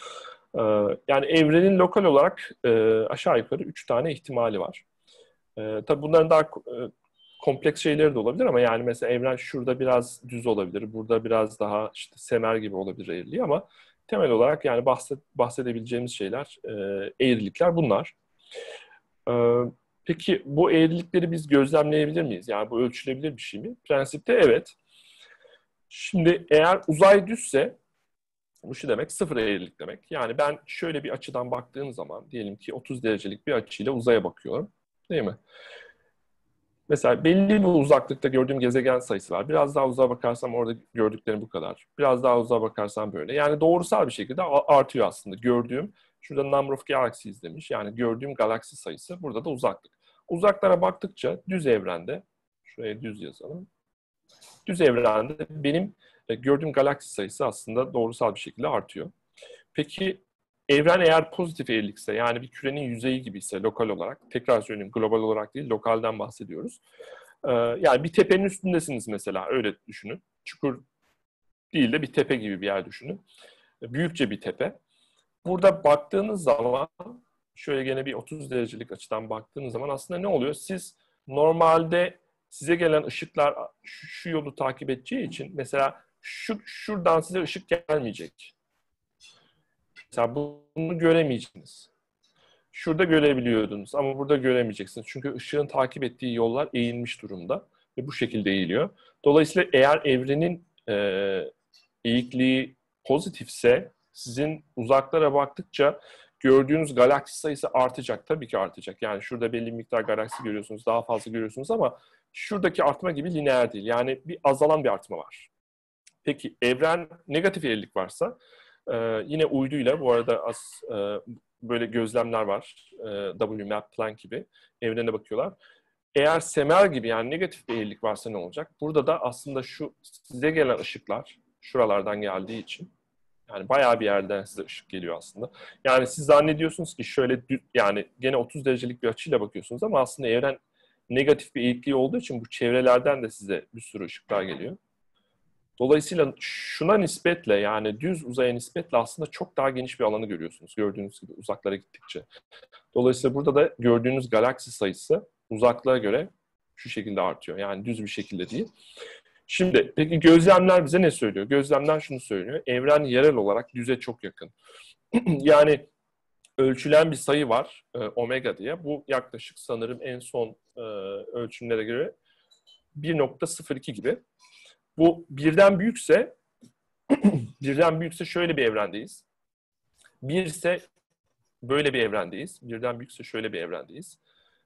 Yani evrenin lokal olarak e, aşağı yukarı üç tane ihtimali var. E, tabii bunların daha e, kompleks şeyleri de olabilir ama yani mesela evren şurada biraz düz olabilir, burada biraz daha işte semer gibi olabilir eğriliği ama temel olarak yani bahset, bahsedebileceğimiz şeyler, e, eğrilikler bunlar. E, peki bu eğrilikleri biz gözlemleyebilir miyiz? Yani bu ölçülebilir bir şey mi? Prensipte evet. Şimdi eğer uzay düzse Bu şu demek, sıfır eğrilik demek. Yani ben şöyle bir açıdan baktığım zaman, diyelim ki otuz derecelik bir açıyla uzaya bakıyorum. Değil mi? Mesela belli bir uzaklıkta gördüğüm gezegen sayısı var. Biraz daha uzağa bakarsam orada gördüklerim bu kadar. Biraz daha uzağa bakarsam böyle. Yani doğrusal bir şekilde artıyor aslında. Gördüğüm, şurada number of galaxies demiş. Yani gördüğüm galaksi sayısı, burada da uzaklık. Uzaklara baktıkça düz evrende, şuraya düz yazalım. Düz evrende benim gördüğüm galaksi sayısı aslında doğrusal bir şekilde artıyor. Peki evren eğer pozitif eğrilikse, yani bir kürenin yüzeyi gibi ise lokal olarak, tekrar söyleyeyim global olarak değil, lokalden bahsediyoruz. Ee, yani bir tepenin üstündesiniz mesela, öyle düşünün. Çukur değil de bir tepe gibi bir yer düşünün. Büyükçe bir tepe. Burada baktığınız zaman, şöyle gene bir otuz derecelik açıdan baktığınız zaman aslında ne oluyor? Siz normalde size gelen ışıklar şu, şu yolu takip edeceği için mesela şu, şuradan size ışık gelmeyecek. Mesela bunu göremeyeceksiniz. Şurada görebiliyordunuz ama burada göremeyeceksiniz. Çünkü ışığın takip ettiği yollar eğilmiş durumda ve bu şekilde eğiliyor. Dolayısıyla eğer evrenin e, eğikliği pozitifse sizin uzaklara baktıkça gördüğünüz galaksi sayısı artacak. Tabii ki artacak. Yani şurada belli bir miktar galaksi görüyorsunuz, daha fazla görüyorsunuz ama şuradaki artma gibi lineer değil. Yani bir azalan bir artma var. Peki evren negatif eğrilik varsa e, yine uyduyla, bu arada az e, böyle gözlemler var. E, W MAP Planck gibi evrene bakıyorlar. Eğer semer gibi, yani negatif bir eğrilik varsa ne olacak? Burada da aslında şu size gelen ışıklar şuralardan geldiği için, yani bayağı bir yerden size ışık geliyor aslında. Yani siz zannediyorsunuz ki şöyle, yani gene otuz derecelik bir açıyla bakıyorsunuz ama aslında evren negatif bir eğikliği olduğu için bu çevrelerden de size bir sürü ışıklar geliyor. Dolayısıyla şuna nispetle, yani düz uzaya nispetle aslında çok daha geniş bir alanı görüyorsunuz. Gördüğünüz gibi uzaklara gittikçe. Dolayısıyla burada da gördüğünüz galaksi sayısı uzaklığa göre şu şekilde artıyor. Yani düz bir şekilde değil. Şimdi peki gözlemler bize ne söylüyor? Gözlemler şunu söylüyor. Evren yerel olarak düze çok yakın. Yani ölçülen bir sayı var, e, omega diye. Bu yaklaşık sanırım en son e, ölçümlere göre bir nokta sıfır iki gibi. Bu birden büyükse birden büyükse şöyle bir evrendeyiz. Bir ise böyle bir evrendeyiz. Birden büyükse şöyle bir evrendeyiz.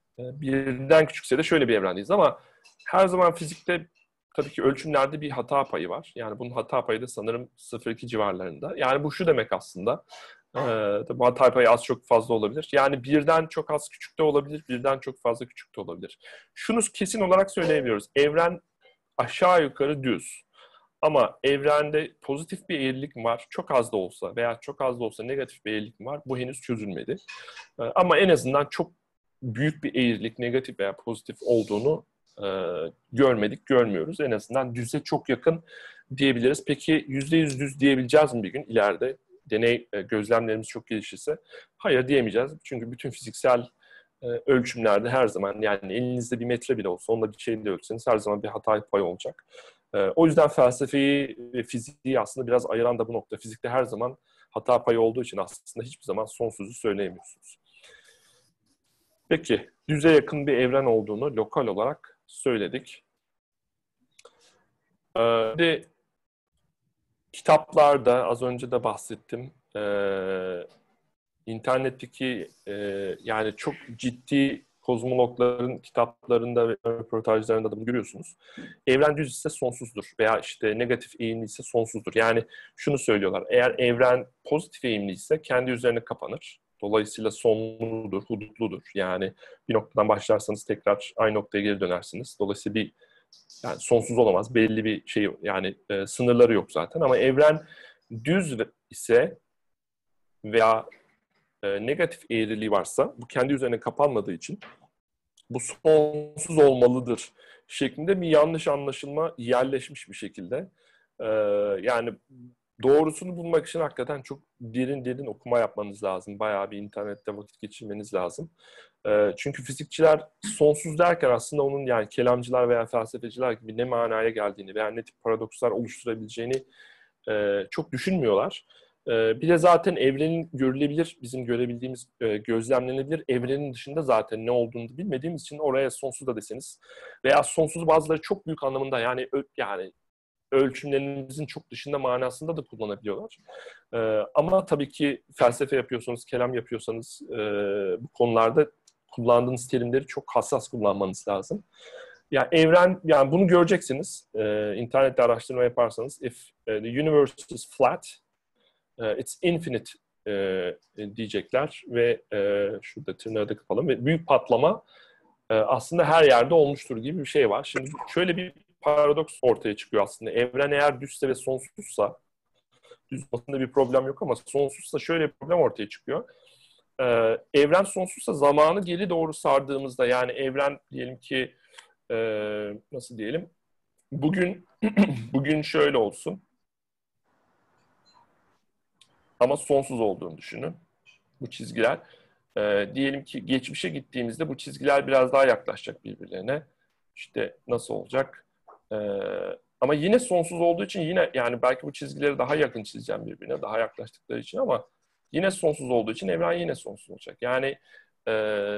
Birden küçükse de şöyle bir evrendeyiz. Ama her zaman fizikte tabii ki ölçümlerde bir hata payı var. Yani bunun hata payı da sanırım sıfır virgül iki civarlarında. Yani bu şu demek aslında. Ee, tabii hata payı az çok fazla olabilir. Yani birden çok az küçük de olabilir, birden çok fazla küçük de olabilir. Şunu kesin olarak söyleyebiliyoruz. Evren aşağı yukarı düz. Ama evrende pozitif bir eğrilik var. Çok az da olsa veya çok az da olsa negatif bir eğrilik var. Bu henüz çözülmedi. Ama en azından çok büyük bir eğrilik, negatif veya pozitif olduğunu e, görmedik, görmüyoruz. En azından düze çok yakın diyebiliriz. Peki yüzde yüz düz diyebileceğiz mi bir gün ileride? Deney e, gözlemlerimiz çok gelişirse. Hayır diyemeyeceğiz. Çünkü bütün fiziksel e, ölçümlerde her zaman, yani elinizde bir metre bile olsa, onunla bir şey de ölçseniz her zaman bir hata payı olacak. O yüzden felsefeyi ve fiziği aslında biraz ayıran da bu nokta. Fizikte her zaman hata payı olduğu için aslında hiçbir zaman sonsuzu söyleyemiyorsunuz. Peki, düze yakın bir evren olduğunu lokal olarak söyledik. Ee, kitaplarda, az önce de bahsettim, ee, internetteki e, yani çok ciddi kozmologların kitaplarında ve röportajlarında da bunu görüyorsunuz. Evren düz ise sonsuzdur veya işte negatif eğimli ise sonsuzdur. Yani şunu söylüyorlar, eğer evren pozitif eğimli ise kendi üzerine kapanır. Dolayısıyla sonludur, hudutludur. Yani bir noktadan başlarsanız tekrar aynı noktaya geri dönersiniz. Dolayısıyla bir, yani sonsuz olamaz. Belli bir şey, yani e, sınırları yok zaten. Ama evren düz ise veya e, negatif eğriliği varsa, bu kendi üzerine kapanmadığı için bu sonsuz olmalıdır şeklinde bir yanlış anlaşılma yerleşmiş bir şekilde. Ee, yani doğrusunu bulmak için hakikaten çok derin derin okuma yapmanız lazım. Bayağı bir internette vakit geçirmeniz lazım. Ee, çünkü fizikçiler sonsuz derken aslında onun, yani kelamcılar veya felsefeciler gibi ne manaya geldiğini veya ne tip paradokslar oluşturabileceğini e, çok düşünmüyorlar. Bir de zaten evrenin görülebilir, bizim görebildiğimiz, gözlemlenebilir evrenin dışında zaten ne olduğunu bilmediğimiz için oraya sonsuz da deseniz veya sonsuz bazıları çok büyük anlamında, yani yani ölçümlerimizin çok dışında manasında da kullanabiliyorlar. E, ama tabii ki felsefe yapıyorsanız, kelam yapıyorsanız e, bu konularda kullandığınız terimleri çok hassas kullanmanız lazım. Yani evren, yani bunu göreceksiniz. E, internette araştırma yaparsanız, if uh, the universe is flat, uh, it's infinite uh, diyecekler ve uh, şurada tırnağı da kapalım ve büyük patlama uh, aslında her yerde olmuştur gibi bir şey var. Şimdi şöyle bir paradoks ortaya çıkıyor aslında. Evren eğer düzse ve sonsuzsa, düz aslında bir problem yok ama sonsuzsa şöyle bir problem ortaya çıkıyor. Uh, evren sonsuzsa zamanı geri doğru sardığımızda, yani evren diyelim ki Ee, nasıl diyelim? Bugün bugün şöyle olsun. Ama sonsuz olduğunu düşünün. Bu çizgiler. Ee, diyelim ki geçmişe gittiğimizde bu çizgiler biraz daha yaklaşacak birbirlerine. İşte nasıl olacak? Ee, ama yine sonsuz olduğu için yine, yani belki bu çizgileri daha yakın çizeceğim birbirine, daha yaklaştıkları için, ama yine sonsuz olduğu için evren yine sonsuz olacak. Yani e,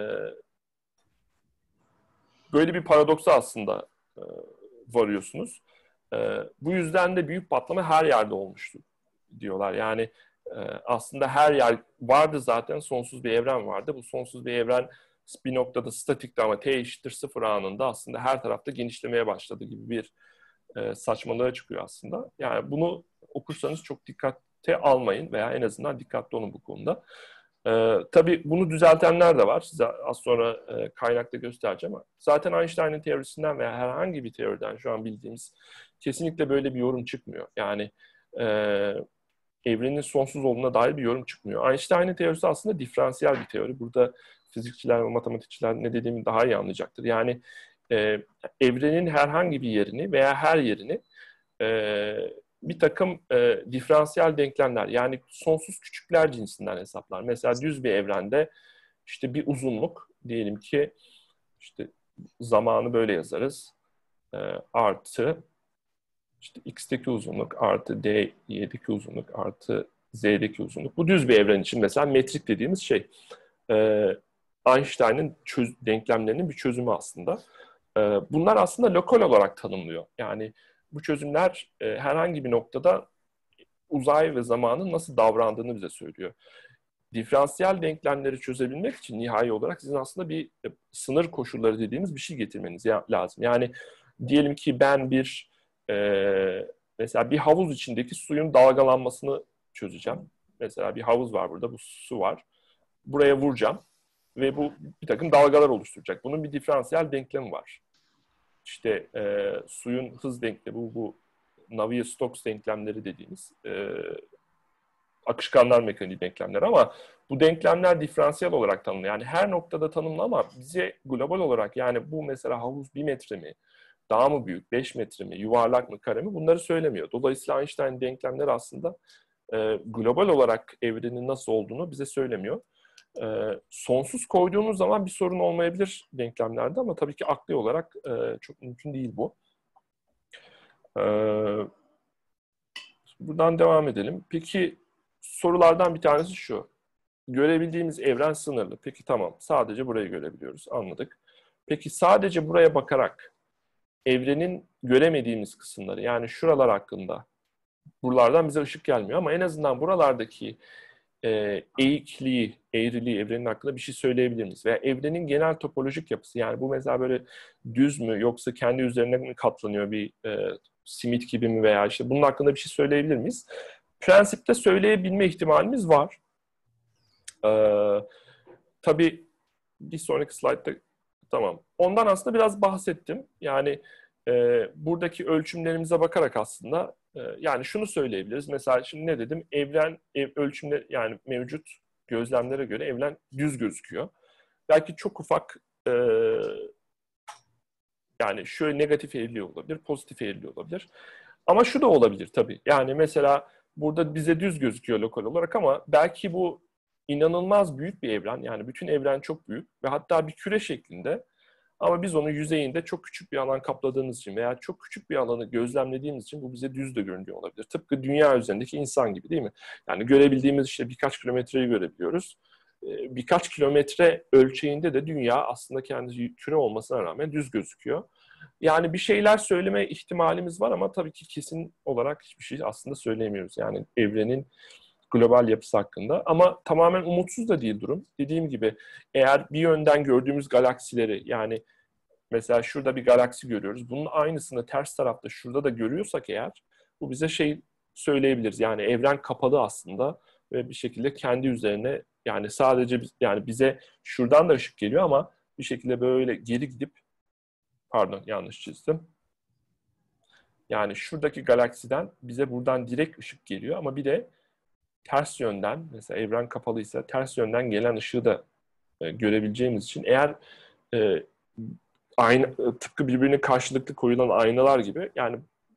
böyle bir paradoksa aslında e, varıyorsunuz. E, bu yüzden de büyük patlama her yerde olmuştu diyorlar. Yani e, aslında her yer vardı zaten, sonsuz bir evren vardı. Bu sonsuz bir evren bir noktada statikti ama t eşittir sıfır anında aslında her tarafta genişlemeye başladı gibi bir e, saçmalığa çıkıyor aslında. Yani bunu okursanız çok dikkate almayın veya en azından dikkatli olun bu konuda. Ee, tabii bunu düzeltenler de var. Size az sonra e, kaynakta göstereceğim ama zaten Einstein'ın teorisinden veya herhangi bir teoriden şu an bildiğimiz kesinlikle böyle bir yorum çıkmıyor. Yani e, evrenin sonsuz olduğuna dair bir yorum çıkmıyor. Einstein'ın teorisi aslında diferansiyel bir teori. Burada fizikçiler ve matematikçiler ne dediğimi daha iyi anlayacaktır. Yani e, evrenin herhangi bir yerini veya her yerini e, bir takım e, diferansiyel denklemler, yani sonsuz küçükler cinsinden hesaplar. Mesela düz bir evrende işte bir uzunluk, diyelim ki işte zamanı böyle yazarız. E, artı işte x'teki uzunluk artı dy'deki uzunluk artı z'deki uzunluk. Bu düz bir evren için mesela metrik dediğimiz şey. E, Einstein'ın çöz- denklemlerinin bir çözümü aslında. E, bunlar aslında lokal olarak tanımlıyor. Yani bu çözümler e, herhangi bir noktada uzay ve zamanın nasıl davrandığını bize söylüyor. Diferansiyel denklemleri çözebilmek için nihai olarak sizin aslında bir e, sınır koşulları dediğimiz bir şey getirmeniz ya, lazım. Yani diyelim ki ben bir e, mesela bir havuz içindeki suyun dalgalanmasını çözeceğim. Mesela bir havuz var burada, bu su var. Buraya vuracağım ve bu bir takım dalgalar oluşturacak. Bunun bir diferansiyel denklemi var. İşte e, suyun hız denklemi, bu, bu Navier-Stokes denklemleri dediğimiz e, akışkanlar mekaniği denklemler, ama bu denklemler diferansiyel olarak tanımlı. Yani her noktada tanımlı ama bize global olarak, yani bu mesela havuz bir metre mi, daha mı büyük, beş metre mi, yuvarlak mı, kare mi, bunları söylemiyor. Dolayısıyla Einstein denklemleri aslında e, global olarak evrenin nasıl olduğunu bize söylemiyor. E, sonsuz koyduğunuz zaman bir sorun olmayabilir denklemlerde ama tabii ki akli olarak e, çok mümkün değil bu. E, buradan devam edelim. Peki sorulardan bir tanesi şu. Görebildiğimiz evren sınırlı. Peki tamam, sadece burayı görebiliyoruz, anladık. Peki sadece buraya bakarak evrenin göremediğimiz kısımları, yani şuralar hakkında, buralardan bize ışık gelmiyor ama en azından buralardaki e, eğikliği, eğriliği, evrenin hakkında bir şey söyleyebilir miyiz? Veya evrenin genel topolojik yapısı, yani bu mesela böyle düz mü yoksa kendi üzerine mi katlanıyor, bir e, simit gibi mi, veya işte bunun hakkında bir şey söyleyebilir miyiz? Prensipte söyleyebilme ihtimalimiz var. Ee, tabii bir sonraki slaytta, tamam. Ondan aslında biraz bahsettim. Yani e, buradaki ölçümlerimize bakarak aslında e, yani şunu söyleyebiliriz. Mesela şimdi ne dedim? Evren ev, ölçümler, yani mevcut gözlemlere göre evren düz gözüküyor. Belki çok ufak e, yani şöyle negatif eğriliği olabilir, pozitif eğriliği olabilir. Ama şu da olabilir tabii. Yani mesela burada bize düz gözüküyor lokal olarak ama belki bu inanılmaz büyük bir evren. Yani bütün evren çok büyük ve hatta bir küre şeklinde. Ama biz onun yüzeyinde çok küçük bir alan kapladığımız için veya çok küçük bir alanı gözlemlediğimiz için bu bize düz de görünüyor olabilir. Tıpkı dünya üzerindeki insan gibi, değil mi? Yani görebildiğimiz işte birkaç kilometreyi görebiliyoruz. Birkaç kilometre ölçeğinde de dünya aslında kendi küre olmasına rağmen düz gözüküyor. Yani bir şeyler söyleme ihtimalimiz var ama tabii ki kesin olarak hiçbir şey aslında söyleyemiyoruz. Yani evrenin global yapısı hakkında. Ama tamamen umutsuz da değil durum. Dediğim gibi eğer bir yönden gördüğümüz galaksileri, yani mesela şurada bir galaksi görüyoruz. Bunun aynısını ters tarafta şurada da görüyorsak eğer, bu bize şey söyleyebiliriz. Yani evren kapalı aslında ve bir şekilde kendi üzerine, yani sadece biz, yani bize şuradan da ışık geliyor ama bir şekilde böyle geri gidip, pardon yanlış çizdim. Yani şuradaki galaksiden bize buradan direkt ışık geliyor ama bir de ters yönden, mesela evren kapalıysa ters yönden gelen ışığı da e, görebileceğimiz için, eğer e, aynı, tıpkı birbirine karşılıklı koyulan aynalar gibi, yani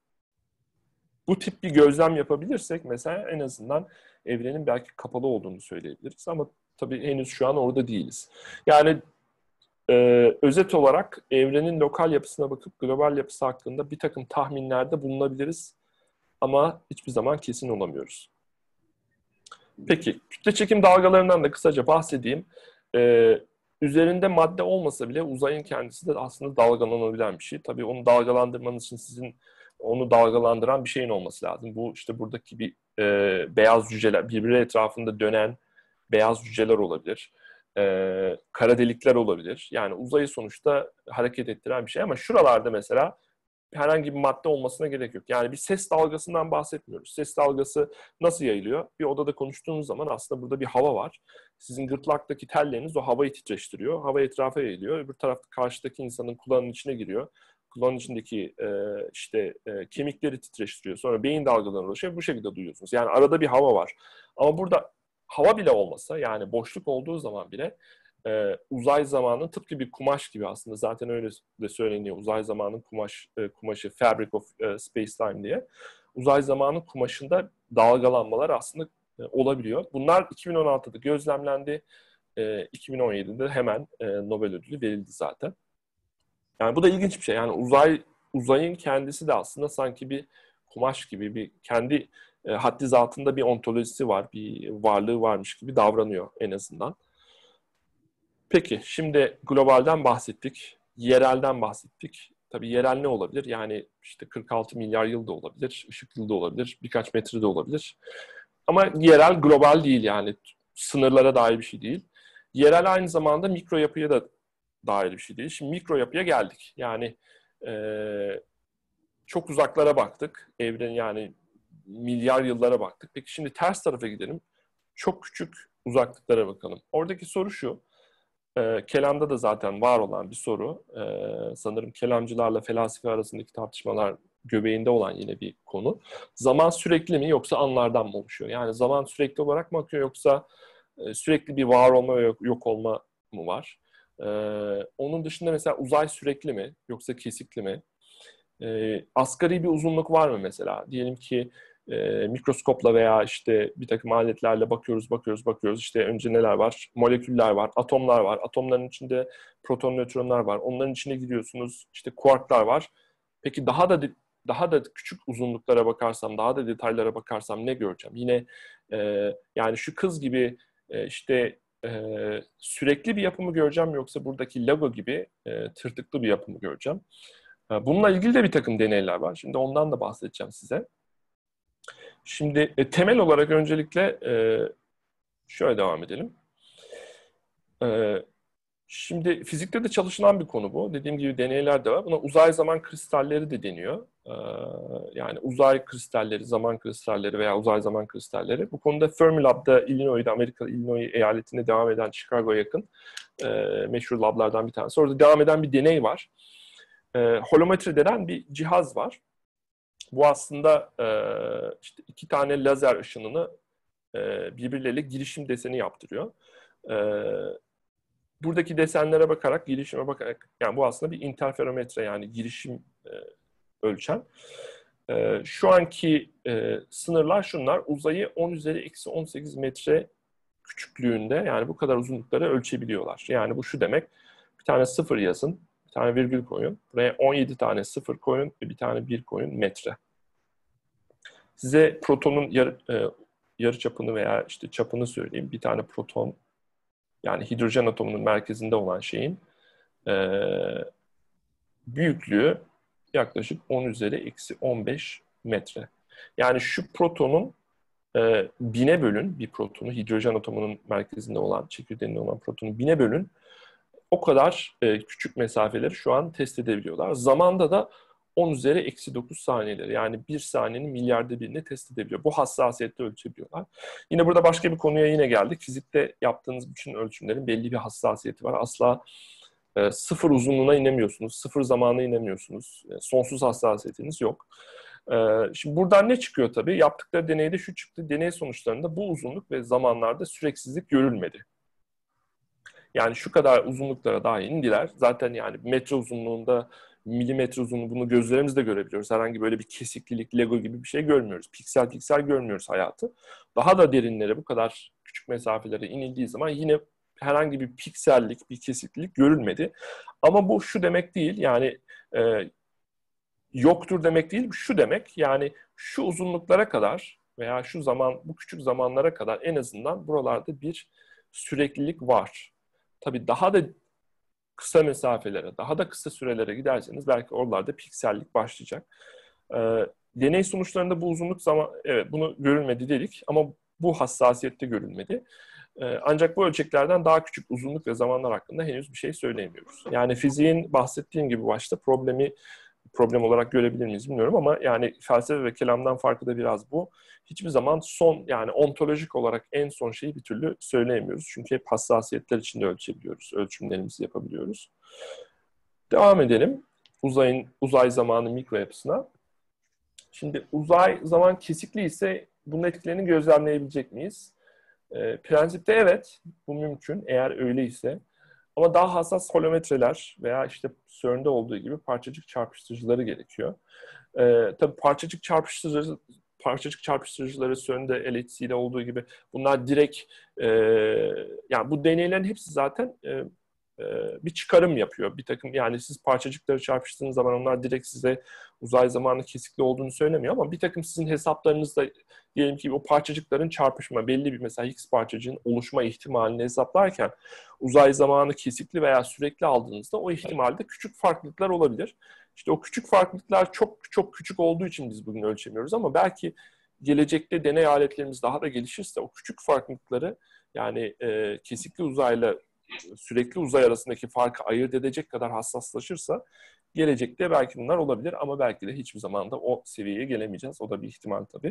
bu tip bir gözlem yapabilirsek mesela en azından evrenin belki kapalı olduğunu söyleyebiliriz ama tabii henüz şu an orada değiliz. Yani Ee, özet olarak evrenin lokal yapısına bakıp global yapısı hakkında bir takım tahminlerde bulunabiliriz ama hiçbir zaman kesin olamıyoruz. Peki, kütle çekim dalgalarından da kısaca bahsedeyim. Ee, üzerinde madde olmasa bile uzayın kendisi de aslında dalgalanabilen bir şey. Tabii onu dalgalandırmanız için sizin onu dalgalandıran bir şeyin olması lazım. Bu işte buradaki bir e, beyaz cüceler, birbiri etrafında dönen beyaz cüceler olabilir. Ee, kara delikler olabilir. Yani uzayı sonuçta hareket ettiren bir şey ama şuralarda mesela herhangi bir madde olmasına gerek yok. Yani bir ses dalgasından bahsetmiyoruz. Ses dalgası nasıl yayılıyor? Bir odada konuştuğunuz zaman aslında burada bir hava var. Sizin gırtlaktaki telleriniz o havayı titreştiriyor. Hava etrafa yayılıyor. Öbür tarafta karşıdaki insanın kulağının içine giriyor. Kulağın içindeki e, işte e, kemikleri titreştiriyor. Sonra beyin dalgalarına ulaşıyor. Bu şekilde duyuyorsunuz. Yani arada bir hava var. Ama burada hava bile olmasa, yani boşluk olduğu zaman bile e, uzay zamanın tıpkı bir kumaş gibi, aslında zaten öyle de söyleniyor. Uzay zamanın kumaş e, kumaşı, fabric of e, space-time diye. Uzay zamanın kumaşında dalgalanmalar aslında e, olabiliyor. Bunlar iki bin on altıda gözlemlendi. E, iki bin on yedide hemen e, Nobel ödülü verildi zaten. Yani bu da ilginç bir şey. Yani uzay uzayın kendisi de aslında sanki bir kumaş gibi, bir kendi e, haddi zatında bir ontolojisi var, bir varlığı varmış gibi davranıyor en azından. Peki, şimdi globalden bahsettik, yerelden bahsettik. Tabii yerel ne olabilir? Yani işte kırk altı milyar yıl da olabilir, ışık yılı da olabilir, birkaç metre de olabilir. Ama yerel global değil, yani sınırlara dair bir şey değil. Yerel aynı zamanda mikro yapıya da dair bir şey değil. Şimdi mikro yapıya geldik. Yani e, çok uzaklara baktık. Evren, yani milyar yıllara baktık. Peki şimdi ters tarafa gidelim. Çok küçük uzaklıklara bakalım. Oradaki soru şu. E, kelamda da zaten var olan bir soru. E, sanırım kelamcılarla felsefe arasındaki tartışmalar göbeğinde olan yine bir konu. Zaman sürekli mi yoksa anlardan mı oluşuyor? Yani zaman sürekli olarak mı akıyor yoksa e, sürekli bir var olma ve yok, yok olma mı var? E, onun dışında mesela uzay sürekli mi yoksa kesikli mi? E, asgari bir uzunluk var mı mesela? Diyelim ki e, mikroskopla veya işte bir takım aletlerle bakıyoruz, bakıyoruz, bakıyoruz. İşte önce neler var? Moleküller var, atomlar var. Atomların içinde proton, nötronlar var. Onların içine giriyorsunuz. İşte kuarklar var. Peki daha da daha da küçük uzunluklara bakarsam, daha da detaylara bakarsam ne göreceğim? Yine e, yani şu kız gibi e, işte e, sürekli bir yapımı göreceğim yoksa buradaki Lego gibi e, tırtıklı bir yapımı göreceğim? Bununla ilgili de bir takım deneyler var. Şimdi ondan da bahsedeceğim size. Şimdi e, temel olarak öncelikle e, şöyle devam edelim. E, şimdi fizikte de çalışılan bir konu bu. Dediğim gibi deneyler de var. Buna uzay zaman kristalleri de deniyor. E, yani uzay kristalleri, zaman kristalleri veya uzay zaman kristalleri. Bu konuda Fermilab'da, Illinois'da, Amerika Illinois eyaletinde devam eden, Chicago'ya yakın e, meşhur lablardan bir tanesi. Orada devam eden bir deney var. E, holometri denen bir cihaz var. Bu aslında e, işte iki tane lazer ışınını e, birbirleriyle girişim deseni yaptırıyor. E, buradaki desenlere bakarak, girişime bakarak, yani bu aslında bir interferometre, yani girişim e, ölçen. E, şu anki e, sınırlar şunlar: uzayı on üzeri eksi on sekiz metre küçüklüğünde, yani bu kadar uzunlukları ölçebiliyorlar. Yani bu şu demek: bir tane sıfır yazın, bir tane virgül koyun, buraya on yedi tane sıfır koyun ve bir tane bir koyun, metre. Size protonun yarı, e, yarı çapını veya işte çapını söyleyeyim. Bir tane proton, yani hidrojen atomunun merkezinde olan şeyin e, büyüklüğü yaklaşık on üzeri eksi on beş metre. Yani şu protonun e, bine bölün, bir protonu, hidrojen atomunun merkezinde olan, çekirdeğinde olan protonu bine bölün, o kadar e, küçük mesafeleri şu an test edebiliyorlar. Zamanda da on üzeri eksi dokuz saniyeleri, yani bir saniyenin milyarda birini test edebiliyor. Bu hassasiyette ölçebiliyorlar. Yine burada başka bir konuya yine geldik. Fizikte yaptığınız bütün ölçümlerin belli bir hassasiyeti var. Asla e, sıfır uzunluğuna inemiyorsunuz, sıfır zamana inemiyorsunuz. E, sonsuz hassasiyetiniz yok. E, şimdi buradan ne çıkıyor tabii? Yaptıkları deneyde şu çıktı. Deney sonuçlarında bu uzunluk ve zamanlarda süreksizlik görülmedi. Yani şu kadar uzunluklara dahi indiler. Zaten yani metre uzunluğunda, milimetre uzunluğu, bunu gözlerimizle görebiliyoruz. Herhangi böyle bir kesiklilik, Lego gibi bir şey görmüyoruz. Piksel piksel görmüyoruz hayatı. Daha da derinlere, bu kadar küçük mesafelere inildiği zaman yine herhangi bir piksellik, bir kesiklilik görülmedi. Ama bu şu demek değil, yani e, yoktur demek değil, şu demek, yani şu uzunluklara kadar veya şu zaman, bu küçük zamanlara kadar en azından buralarda bir süreklilik var. Tabii daha da kısa mesafelere, daha da kısa sürelere giderseniz belki oralarda piksellik başlayacak. Ee, deney sonuçlarında bu uzunluk zaman, evet bunu görülmedi dedik ama bu hassasiyette görülmedi. Ee, ancak bu ölçeklerden daha küçük uzunluk ve zamanlar hakkında henüz bir şey söyleyemiyoruz. Yani fiziğin bahsettiğim gibi başta problemi problem olarak görebilir miyiz bilmiyorum ama yani felsefe ve kelamdan farkı da biraz bu. Hiçbir zaman son, yani ontolojik olarak en son şeyi bir türlü söyleyemiyoruz. Çünkü hep hassasiyetler içinde ölçebiliyoruz, ölçümlerimizi yapabiliyoruz. Devam edelim uzayın uzay zamanı mikro yapısına. Şimdi uzay zaman kesikli ise bunun etkilerini gözlemleyebilecek miyiz? E, prensipte evet, bu mümkün eğer öyleyse. Ama daha hassas holometreler veya işte CERN'de olduğu gibi parçacık çarpıştırıcıları gerekiyor. Ee, tabii parçacık çarpıştırıcı, parçacık çarpıştırıcıları CERN'de L H C'de olduğu gibi bunlar direkt, e, yani bu deneylerin hepsi zaten e, e, bir çıkarım yapıyor. Bir takım, yani siz parçacıkları çarpıştığınız zaman onlar direkt size uzay zamanı kesikli olduğunu söylemiyor ama bir takım sizin hesaplarınızda diyelim ki o parçacıkların çarpışma, belli bir mesela Higgs parçacığın oluşma ihtimalini hesaplarken uzay zamanı kesikli veya sürekli aldığınızda o ihtimalde küçük farklılıklar olabilir. İşte o küçük farklılıklar çok çok küçük olduğu için biz bugün ölçemiyoruz ama belki gelecekte deney aletlerimiz daha da gelişirse o küçük farklılıkları, yani e, kesikli uzayla sürekli uzay arasındaki farkı ayırt edecek kadar hassaslaşırsa gelecekte belki bunlar olabilir ama belki de hiçbir zaman da o seviyeye gelemeyeceğiz. O da bir ihtimal tabii.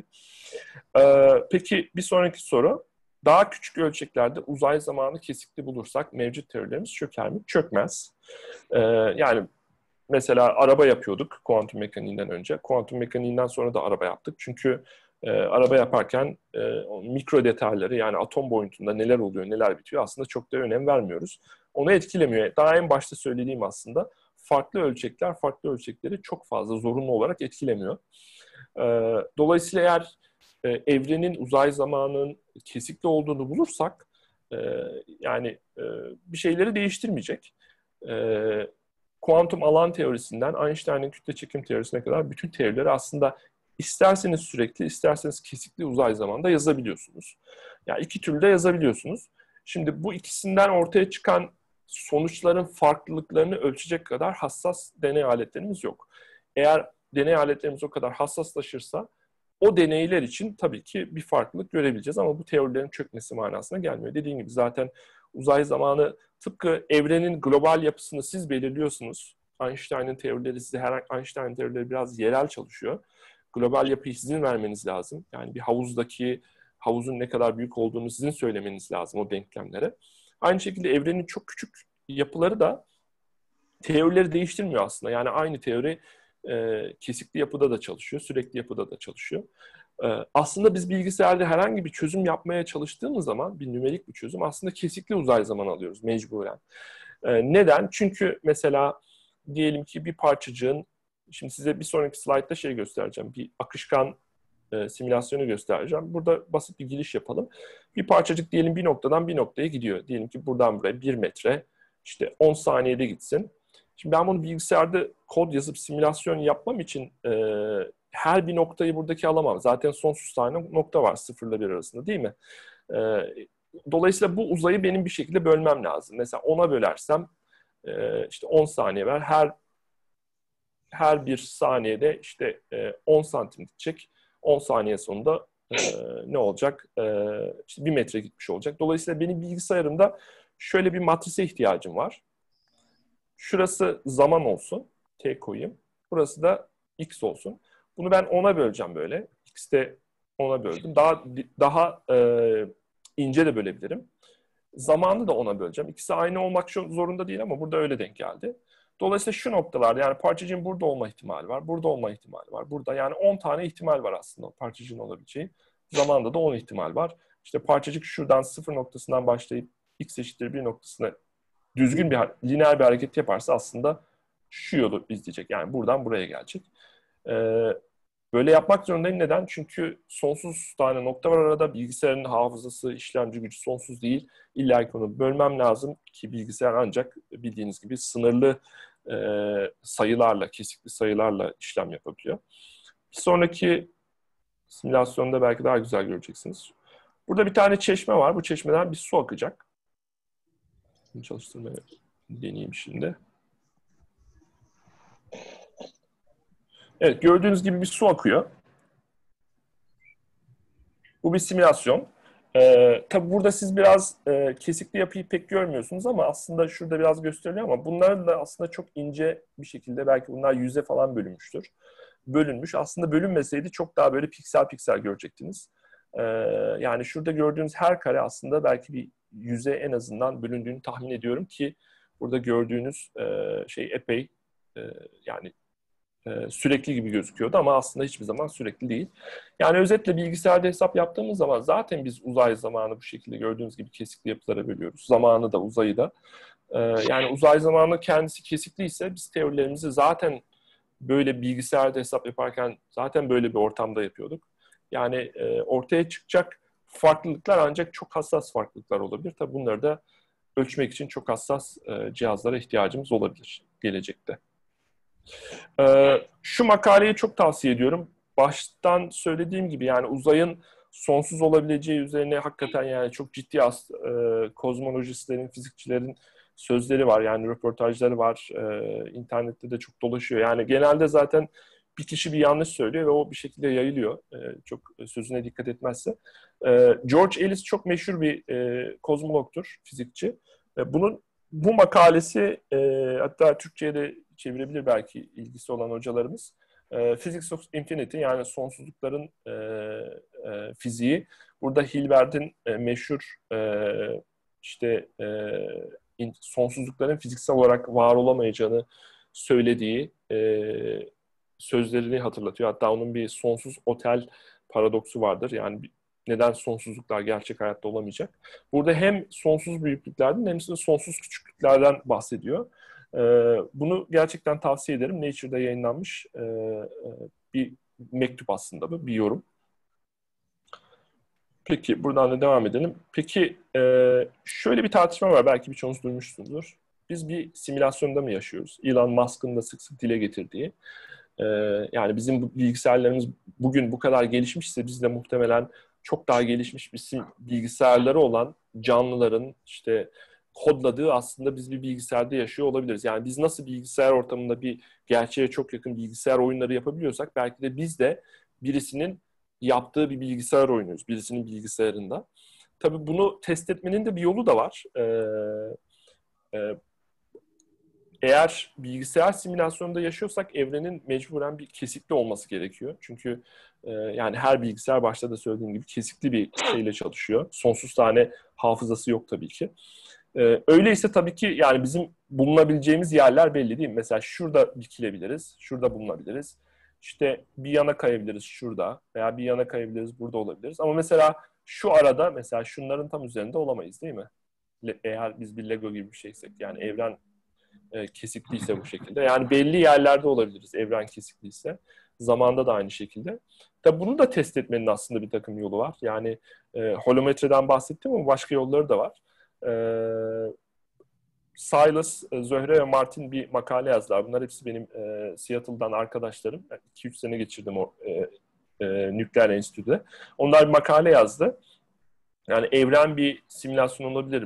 Ee, peki bir sonraki soru. Daha küçük ölçeklerde uzay zamanı kesikli bulursak mevcut teorilerimiz çöker mi? Çökmez. Ee, yani mesela araba yapıyorduk kuantum mekaniğinden önce. Kuantum mekaniğinden sonra da araba yaptık. Çünkü e, araba yaparken e, mikro detayları, yani atom boyutunda neler oluyor, neler bitiyor aslında çok da önem vermiyoruz. Onu etkilemiyor. Daha en başta söylediğim aslında farklı ölçekler farklı ölçekleri çok fazla zorunlu olarak etkilemiyor. E, dolayısıyla eğer e, evrenin uzay zamanının kesikli olduğunu bulursak e, yani e, bir şeyleri değiştirmeyecek. E, kuantum alan teorisinden Einstein'ın kütle çekim teorisine kadar bütün teorileri aslında isterseniz sürekli, isterseniz kesikli uzay zamanında yazabiliyorsunuz. Yani iki türlü de yazabiliyorsunuz. Şimdi bu ikisinden ortaya çıkan sonuçların farklılıklarını ölçecek kadar hassas deney aletlerimiz yok. Eğer deney aletlerimiz o kadar hassaslaşırsa o deneyler için tabii ki bir farklılık görebileceğiz ama bu teorilerin çökmesi manasına gelmiyor. Dediğim gibi zaten uzay zamanı tıpkı evrenin global yapısını siz belirliyorsunuz. Einstein'ın teorileri size her Einstein'ın teorileri biraz yerel çalışıyor. Global yapıyı sizin vermeniz lazım. Yani bir havuzdaki havuzun ne kadar büyük olduğunu sizin söylemeniz lazım o denklemlere. Aynı şekilde evrenin çok küçük yapıları da teorileri değiştirmiyor aslında. Yani aynı teori e, kesikli yapıda da çalışıyor, sürekli yapıda da çalışıyor. E, aslında biz bilgisayarda herhangi bir çözüm yapmaya çalıştığımız zaman, bir nümerik bir çözüm, aslında kesikli uzay zamanı alıyoruz mecburen. E, neden? Çünkü mesela diyelim ki bir parçacığın, şimdi size bir sonraki slaytta şey göstereceğim, bir akışkan e, simülasyonu göstereceğim. Burada basit bir giriş yapalım. Bir parçacık diyelim bir noktadan bir noktaya gidiyor. Diyelim ki buradan buraya bir metre, işte on saniyede gitsin. Şimdi ben bunu bilgisayarda kod yazıp simülasyon yapmam için e, her bir noktayı buradaki alamam. Zaten sonsuz tane nokta var sıfırla bir arasında, değil mi? E, dolayısıyla bu uzayı benim bir şekilde bölmem lazım. Mesela ona bölersem e, işte on saniye ver. Her her bir saniyede işte e, on santim gidecek. on saniye sonunda e, ne olacak? E, işte bir metre gitmiş olacak. Dolayısıyla benim bilgisayarımda şöyle bir matrise ihtiyacım var. Şurası zaman olsun. T koyayım. Burası da x olsun. Bunu ben ona böleceğim böyle. X'te ona böldüm. Daha daha e, ince de bölebilirim. Zamanı da ona böleceğim. İkisi aynı olmak zorunda değil ama burada öyle denk geldi. Dolayısıyla şu noktalarda yani parçacığın burada olma ihtimali var. Burada olma ihtimali var. Burada yani on tane ihtimal var aslında parçacığın olabileceği. Zamanda da on ihtimal var. İşte parçacık şuradan sıfır noktasından başlayıp x eşittir bir noktasına düzgün bir lineer bir hareket yaparsa aslında şu yolu izleyecek. Yani buradan buraya gelecek. Ee, böyle yapmak zorundayım. Neden? Çünkü sonsuz tane nokta var arada. Bilgisayarın hafızası, işlemci gücü sonsuz değil. İlla ki onu bölmem lazım ki bilgisayar ancak bildiğiniz gibi sınırlı e, sayılarla, kesikli sayılarla işlem yapabiliyor. Bir sonraki simülasyonda belki daha güzel göreceksiniz. Burada bir tane çeşme var. Bu çeşmeden bir su akacak. Çalıştırmayı deneyeyim şimdi. Evet, gördüğünüz gibi bir su akıyor. Bu bir simülasyon. Ee, tabii burada siz biraz e, kesikli yapıyı pek görmüyorsunuz ama aslında şurada biraz gösteriliyor ama bunlar da aslında çok ince bir şekilde belki bunlar yüze falan bölünmüştür. Bölünmüş. Aslında bölünmeseydi çok daha böyle piksel piksel görecektiniz. Ee, yani şurada gördüğünüz her kare aslında belki bir yüze en azından bölündüğünü tahmin ediyorum ki burada gördüğünüz e, şey epey e, yani e, sürekli gibi gözüküyordu ama aslında hiçbir zaman sürekli değil. Yani özetle bilgisayarda hesap yaptığımız zaman zaten biz uzay zamanı bu şekilde gördüğünüz gibi kesikli yapılara bölüyoruz. Zamanı da uzayı da. E, yani uzay zamanı kendisi kesikliyse biz teorilerimizi zaten böyle bilgisayarda hesap yaparken zaten böyle bir ortamda yapıyorduk. Yani e, ortaya çıkacak farklılıklar ancak çok hassas farklılıklar olabilir. Tabii bunları da ölçmek için çok hassas e, cihazlara ihtiyacımız olabilir gelecekte. E, şu makaleyi çok tavsiye ediyorum. Baştan söylediğim gibi yani uzayın sonsuz olabileceği üzerine hakikaten yani çok ciddi as, e, kozmolojistlerin, fizikçilerin sözleri var. Yani röportajları var. E, internette de çok dolaşıyor. Yani genelde zaten bir kişi bir yanlış söylüyor ve o bir şekilde yayılıyor. E, çok sözüne dikkat etmezse. E, George Ellis çok meşhur bir e, kozmologtur, fizikçi. E, bunun bu makalesi e, hatta Türkçe'ye de çevirebilir belki ilgisi olan hocalarımız. E, Physics of Infinity yani sonsuzlukların e, e, fiziği. Burada Hilbert'in e, meşhur e, işte e, in, sonsuzlukların fiziksel olarak var olamayacağını söylediği e, sözlerini hatırlatıyor. Hatta onun bir sonsuz otel paradoksu vardır. Yani neden sonsuzluklar gerçek hayatta olamayacak? Burada hem sonsuz büyüklüklerden hem de sonsuz küçüklüklerden bahsediyor. Ee, bunu gerçekten tavsiye ederim. Nature'da yayınlanmış e, bir mektup aslında bu, bir yorum. Peki buradan da devam edelim. Peki e, şöyle bir tartışma var. Belki birçoğunuz duymuşsunuzdur. Biz bir simülasyonda mı yaşıyoruz? Elon Musk'ın da sık sık dile getirdiği. E, yani bizim bilgisayarlarımız bugün bu kadar gelişmişse biz de muhtemelen çok daha gelişmiş bir bilgisayarları olan canlıların işte kodladığı aslında biz bir bilgisayarda yaşıyor olabiliriz. Yani biz nasıl bilgisayar ortamında bir gerçeğe çok yakın bilgisayar oyunları yapabiliyorsak belki de biz de birisinin yaptığı bir bilgisayar oynuyoruz. Birisinin bilgisayarında. Tabii bunu test etmenin de bir yolu da var. Ee, e, eğer bilgisayar simülasyonunda yaşıyorsak evrenin mecburen bir kesikli olması gerekiyor. Çünkü e, yani her bilgisayar başta da söylediğim gibi kesikli bir şeyle çalışıyor. Sonsuz tane hafızası yok tabii ki. Ee, öyleyse tabii ki yani bizim bulunabileceğimiz yerler belli değil mi? Mesela şurada dikilebiliriz, şurada bulunabiliriz. İşte bir yana kayabiliriz şurada veya bir yana kayabiliriz burada olabiliriz. Ama mesela şu arada mesela şunların tam üzerinde olamayız değil mi? Le- eğer biz bir Lego gibi bir şeysek yani evren e, kesikliyse bu şekilde. Yani belli yerlerde olabiliriz evren kesikliyse. Zamanda da aynı şekilde. Tabii bunu da test etmenin aslında bir takım yolu var. Yani e, holometreden bahsettim ama başka yolları da var. Ee, Silas, Zöhre ve Martin bir makale yazdılar. Bunlar hepsi benim e, Seattle'dan arkadaşlarım. iki üç sene geçirdim o e, e, nükleer enstitüde. Onlar bir makale yazdı. Yani evren bir simülasyon olabilir mi?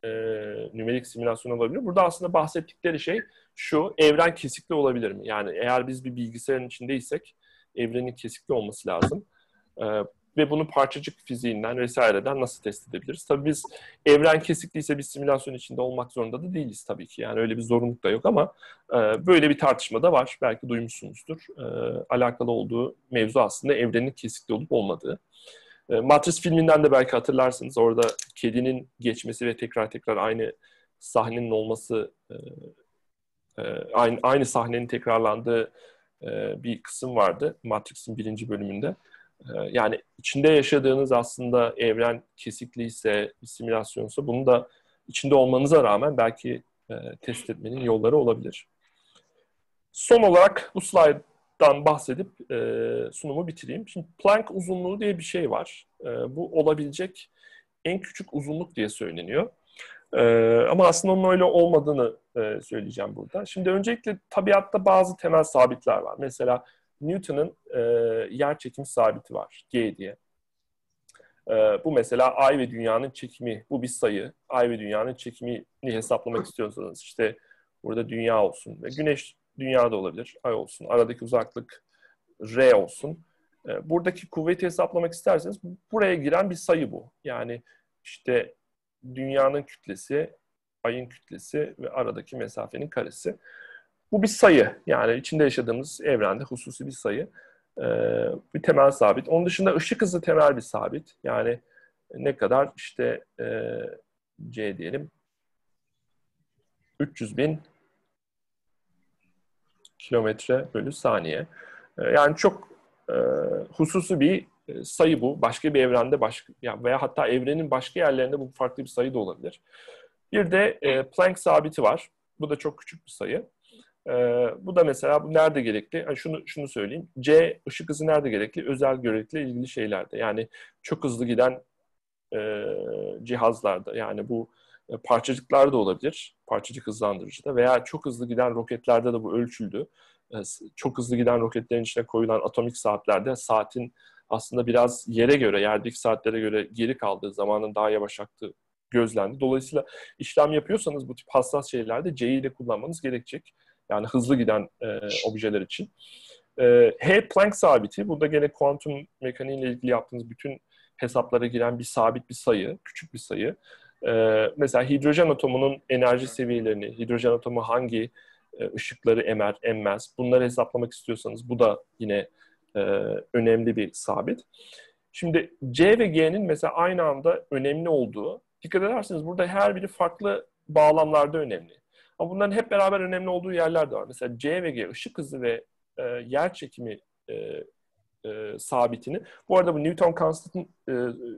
e, nümerik simülasyon olabilir. Burada aslında bahsettikleri şey şu, evren kesikli olabilir mi? Yani eğer biz bir bilgisayarın içindeysek evrenin kesikli olması lazım. E, ve bunu parçacık fiziğinden vesaireden nasıl test edebiliriz? Tabii biz evren kesikliyse bir simülasyon içinde olmak zorunda da değiliz tabii ki. Yani öyle bir zorunluluk da yok ama e, böyle bir tartışma da var. Belki duymuşsunuzdur. E, alakalı olduğu mevzu aslında evrenin kesikli olup olmadığı. E, Matrix filminden de belki hatırlarsınız. Orada kedinin geçmesi ve tekrar tekrar aynı sahnenin olması, e, e, aynı, aynı sahnenin tekrarlandığı e, bir kısım vardı Matrix'in birinci bölümünde. E, yani içinde yaşadığınız aslında evren kesikliyse, bir simülasyonsa bunu da içinde olmanıza rağmen belki e, test etmenin yolları olabilir. Son olarak bu slayttan bahsedip e, sunumu bitireyim. Şimdi Planck uzunluğu diye bir şey var. E, bu olabilecek en küçük uzunluk diye söyleniyor. E, ama aslında onun öyle olmadığını e, söyleyeceğim burada. Şimdi öncelikle tabiatta bazı temel sabitler var. Mesela Newton'un e, yerçekim sabiti var, G diye. E, bu mesela Ay ve Dünya'nın çekimi, bu bir sayı. Ay ve Dünya'nın çekimini hesaplamak istiyorsanız işte burada Dünya olsun ve Güneş Dünyada olabilir, Ay olsun, aradaki uzaklık R olsun. Buradaki kuvveti hesaplamak isterseniz buraya giren bir sayı bu. Yani işte Dünya'nın kütlesi, Ay'ın kütlesi ve aradaki mesafenin karesi. Bu bir sayı. Yani içinde yaşadığımız evrende hususi bir sayı. Bir temel sabit. Onun dışında ışık hızı temel bir sabit. Yani ne kadar işte C diyelim üç yüz bin kilometre bölü saniye. Yani çok e, hususi bir sayı bu. Başka bir evrende başka ya veya hatta evrenin başka yerlerinde bu farklı bir sayı da olabilir. Bir de e, Planck sabiti var. Bu da çok küçük bir sayı. E, bu da mesela bu nerede gerekli? Yani şunu şunu söyleyeyim. C ışık hızı nerede gerekli? Özel görekle ilgili şeylerde. Yani çok hızlı giden e, cihazlarda. Yani bu e, parçacıklar da olabilir. Parçacık hızlandırıcıda veya çok hızlı giden roketlerde de bu ölçüldü. E, çok hızlı giden roketlerin içine koyulan atomik saatlerde saatin aslında biraz yere göre, yerdeki saatlere göre geri kaldığı, zamanın daha yavaş aktığı gözlendi. Dolayısıyla işlem yapıyorsanız bu tip hassas şeylerde C'yi de kullanmanız gerekecek. Yani hızlı giden e, objeler için. E, H Planck sabiti, burada gene kuantum mekaniğiyle ilgili yaptığınız bütün hesaplara giren bir sabit bir sayı, küçük bir sayı. Ee, mesela hidrojen atomunun enerji seviyelerini, hidrojen atomu hangi e, ışıkları emer, emmez, bunları hesaplamak istiyorsanız bu da yine e, önemli bir sabit. Şimdi C ve G'nin mesela aynı anda önemli olduğu, dikkat ederseniz burada her biri farklı bağlamlarda önemli. Ama bunların hep beraber önemli olduğu yerler de var. Mesela C ve G, ışık hızı ve e, yer çekimi e, E, sabitini. Bu arada bu Newton Constant'ın e,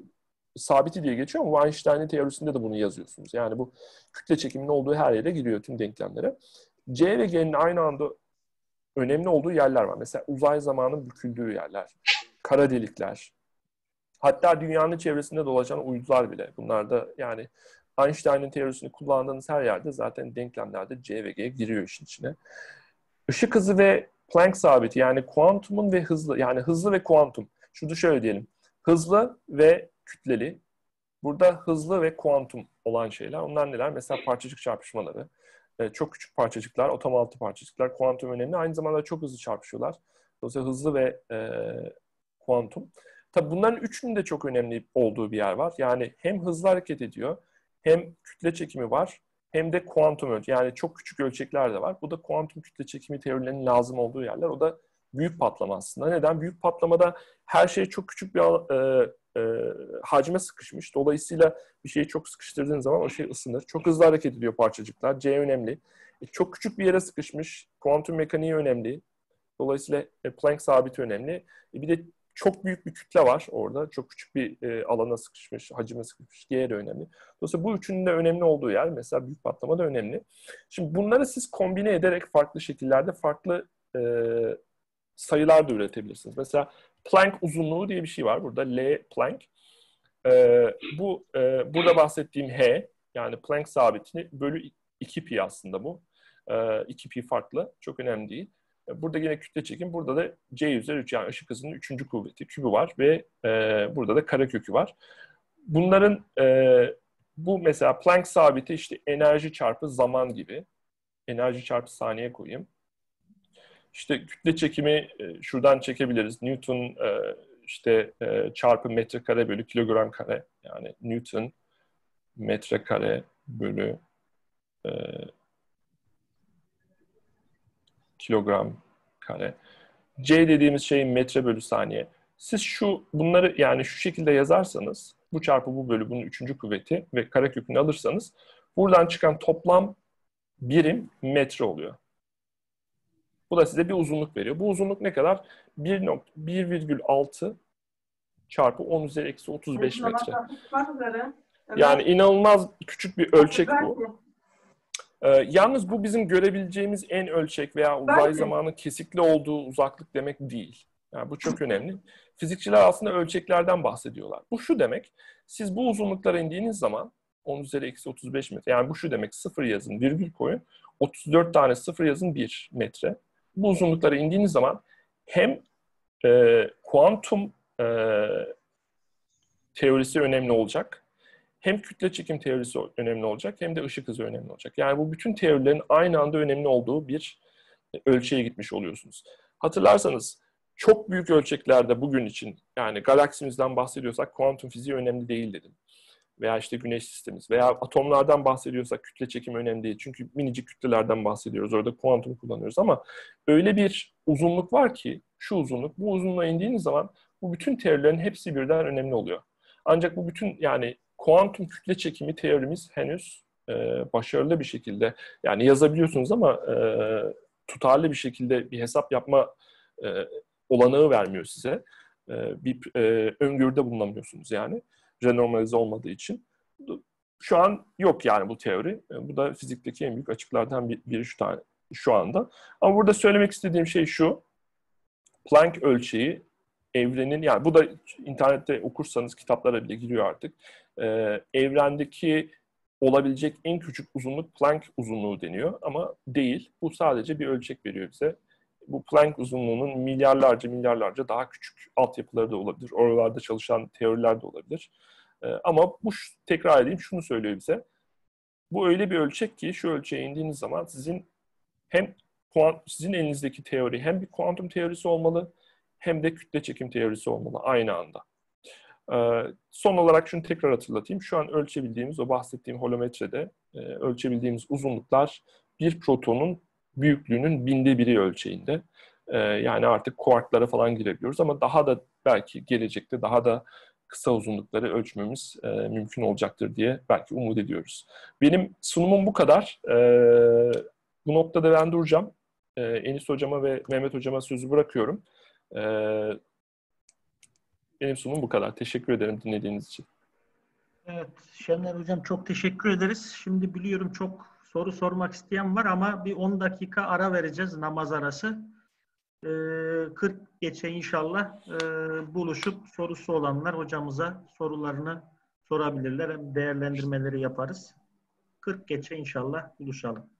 sabiti diye geçiyor ama Einstein'ın teorisinde de bunu yazıyorsunuz. Yani bu kütle çekiminin olduğu her yere giriyor tüm denklemlere. C ve G'nin aynı anda önemli olduğu yerler var. Mesela uzay zamanın büküldüğü yerler, kara delikler, hatta dünyanın çevresinde dolaşan uydular bile. Bunlar da yani Einstein'ın teorisini kullandığınız her yerde zaten denklemlerde C ve G giriyor işin içine. Işık hızı ve Planck sabiti yani kuantumun ve hızlı yani hızlı ve kuantum. Şunu şöyle diyelim. Hızlı ve kütleli. Burada hızlı ve kuantum olan şeyler. Onlar neler? Mesela parçacık çarpışmaları. Ee, çok küçük parçacıklar, atom altı parçacıklar. Kuantum önemli. Aynı zamanda çok hızlı çarpışıyorlar. Dolayısıyla hızlı ve e, kuantum. Tabii bunların üçünün de çok önemli olduğu bir yer var. Yani hem hızlı hareket ediyor, hem kütle çekimi var, hem de kuantum ölçü. Yani çok küçük ölçekler de var. Bu da kuantum kütle çekimi teorilerinin lazım olduğu yerler. O da büyük patlama aslında. Neden? Büyük patlamada her şey çok küçük bir e, e, hacme sıkışmış. Dolayısıyla bir şeyi çok sıkıştırdığın zaman o şey ısınır. Çok hızlı hareket ediyor parçacıklar. C önemli. E, çok küçük bir yere sıkışmış. Kuantum mekaniği önemli. Dolayısıyla e, Planck sabiti önemli. E, bir de çok büyük bir kütle var orada. Çok küçük bir e, alana sıkışmış, hacime sıkışmış. G de önemli. Dolayısıyla bu üçünün de önemli olduğu yer. Mesela büyük patlama da önemli. Şimdi bunları siz kombine ederek farklı şekillerde farklı e, sayılar da üretebilirsiniz. Mesela Planck uzunluğu diye bir şey var. Burada L Planck. E, bu e, burada bahsettiğim H yani Planck sabitini bölü iki pi aslında bu. E, iki pi farklı. Çok önemli değil. Burada yine kütle çekim. Burada da C üzeri üç yani ışık hızının üçüncü kuvveti kübü var ve e, burada da karekökü var. Bunların e, bu mesela Planck sabiti işte enerji çarpı zaman gibi. Enerji çarpı saniye koyayım. İşte kütle çekimi e, şuradan çekebiliriz. Newton e, işte e, çarpı metrekare bölü kilogram kare. Yani Newton metrekare bölü e, kilogram kare. C dediğimiz şey metre bölü saniye. Siz şu bunları yani şu şekilde yazarsanız bu çarpı bu bölü bunun üçüncü kuvveti ve karekökünü alırsanız buradan çıkan toplam birim metre oluyor. Bu da size bir uzunluk veriyor. Bu uzunluk ne kadar? bir virgül altı çarpı on üzeri eksi otuz beş metre. Yani inanılmaz küçük bir ölçek bu. Ee, yalnız bu bizim görebileceğimiz en ölçek veya uzay zamanı kesikli olduğu uzaklık demek değil. Yani bu çok önemli. Fizikçiler aslında ölçeklerden bahsediyorlar. Bu şu demek, siz bu uzunluklara indiğiniz zaman on üzeri eksi otuz beş metre. Yani bu şu demek, sıfır yazın, virgül koyun. otuz dört tane sıfır yazın, bir metre. Bu uzunluklara indiğiniz zaman hem e, kuantum e, teorisi önemli olacak, hem kütle çekim teorisi önemli olacak, hem de ışık hızı önemli olacak. Yani bu bütün teorilerin aynı anda önemli olduğu bir ölçeğe gitmiş oluyorsunuz. Hatırlarsanız çok büyük ölçeklerde bugün için, yani galaksimizden bahsediyorsak kuantum fiziği önemli değil dedim. Veya işte güneş sistemimiz veya atomlardan bahsediyorsak kütle çekimi önemli değil. Çünkü minicik kütlelerden bahsediyoruz. Orada kuantum kullanıyoruz ama öyle bir uzunluk var ki şu uzunluk, bu uzunluğa indiğiniz zaman bu bütün teorilerin hepsi birden önemli oluyor. Ancak bu bütün yani kuantum kütle çekimi teorimiz henüz e, başarılı bir şekilde yani yazabiliyorsunuz ama e, tutarlı bir şekilde bir hesap yapma e, olanağı vermiyor size. E, bir e, öngörüde bulunamıyorsunuz yani. Renormalize olmadığı için. Şu an yok yani bu teori. Bu da fizikteki en büyük açıklardan biri şu, tane, şu anda. Ama burada söylemek istediğim şey şu. Planck ölçeği evrenin, yani bu da internette okursanız kitaplara bile giriyor artık. Ee, evrendeki olabilecek en küçük uzunluk Planck uzunluğu deniyor ama değil. Bu sadece bir ölçek veriyor bize. Bu Planck uzunluğunun milyarlarca milyarlarca daha küçük altyapıları da olabilir. Oralarda çalışan teoriler de olabilir. Ee, ama bu, tekrar edeyim, şunu söylüyor bize. Bu öyle bir ölçek ki şu ölçeğe indiğiniz zaman sizin hem sizin elinizdeki teori hem bir kuantum teorisi olmalı hem de kütle çekim teorisi olmalı aynı anda. Ee, son olarak şunu tekrar hatırlatayım. Şu an ölçebildiğimiz, o bahsettiğim holometrede e, ölçebildiğimiz uzunluklar bir protonun büyüklüğünün binde biri ölçeğinde. Ee, yani artık kuarklara falan girebiliyoruz ama daha da belki gelecekte daha da kısa uzunlukları ölçmemiz e, mümkün olacaktır diye belki umut ediyoruz. Benim sunumum bu kadar. E, bu noktada ben duracağım. E, Enis Hocama ve Mehmet Hocama sözü bırakıyorum. E, benim sunumum bu kadar. Teşekkür ederim dinlediğiniz için. Evet, Şener Hocam çok teşekkür ederiz. Şimdi biliyorum çok soru sormak isteyen var ama bir on dakika ara vereceğiz, namaz arası. kırk geçe inşallah buluşup sorusu olanlar hocamıza sorularını sorabilirler. Hem değerlendirmeleri yaparız. kırk geçe inşallah buluşalım.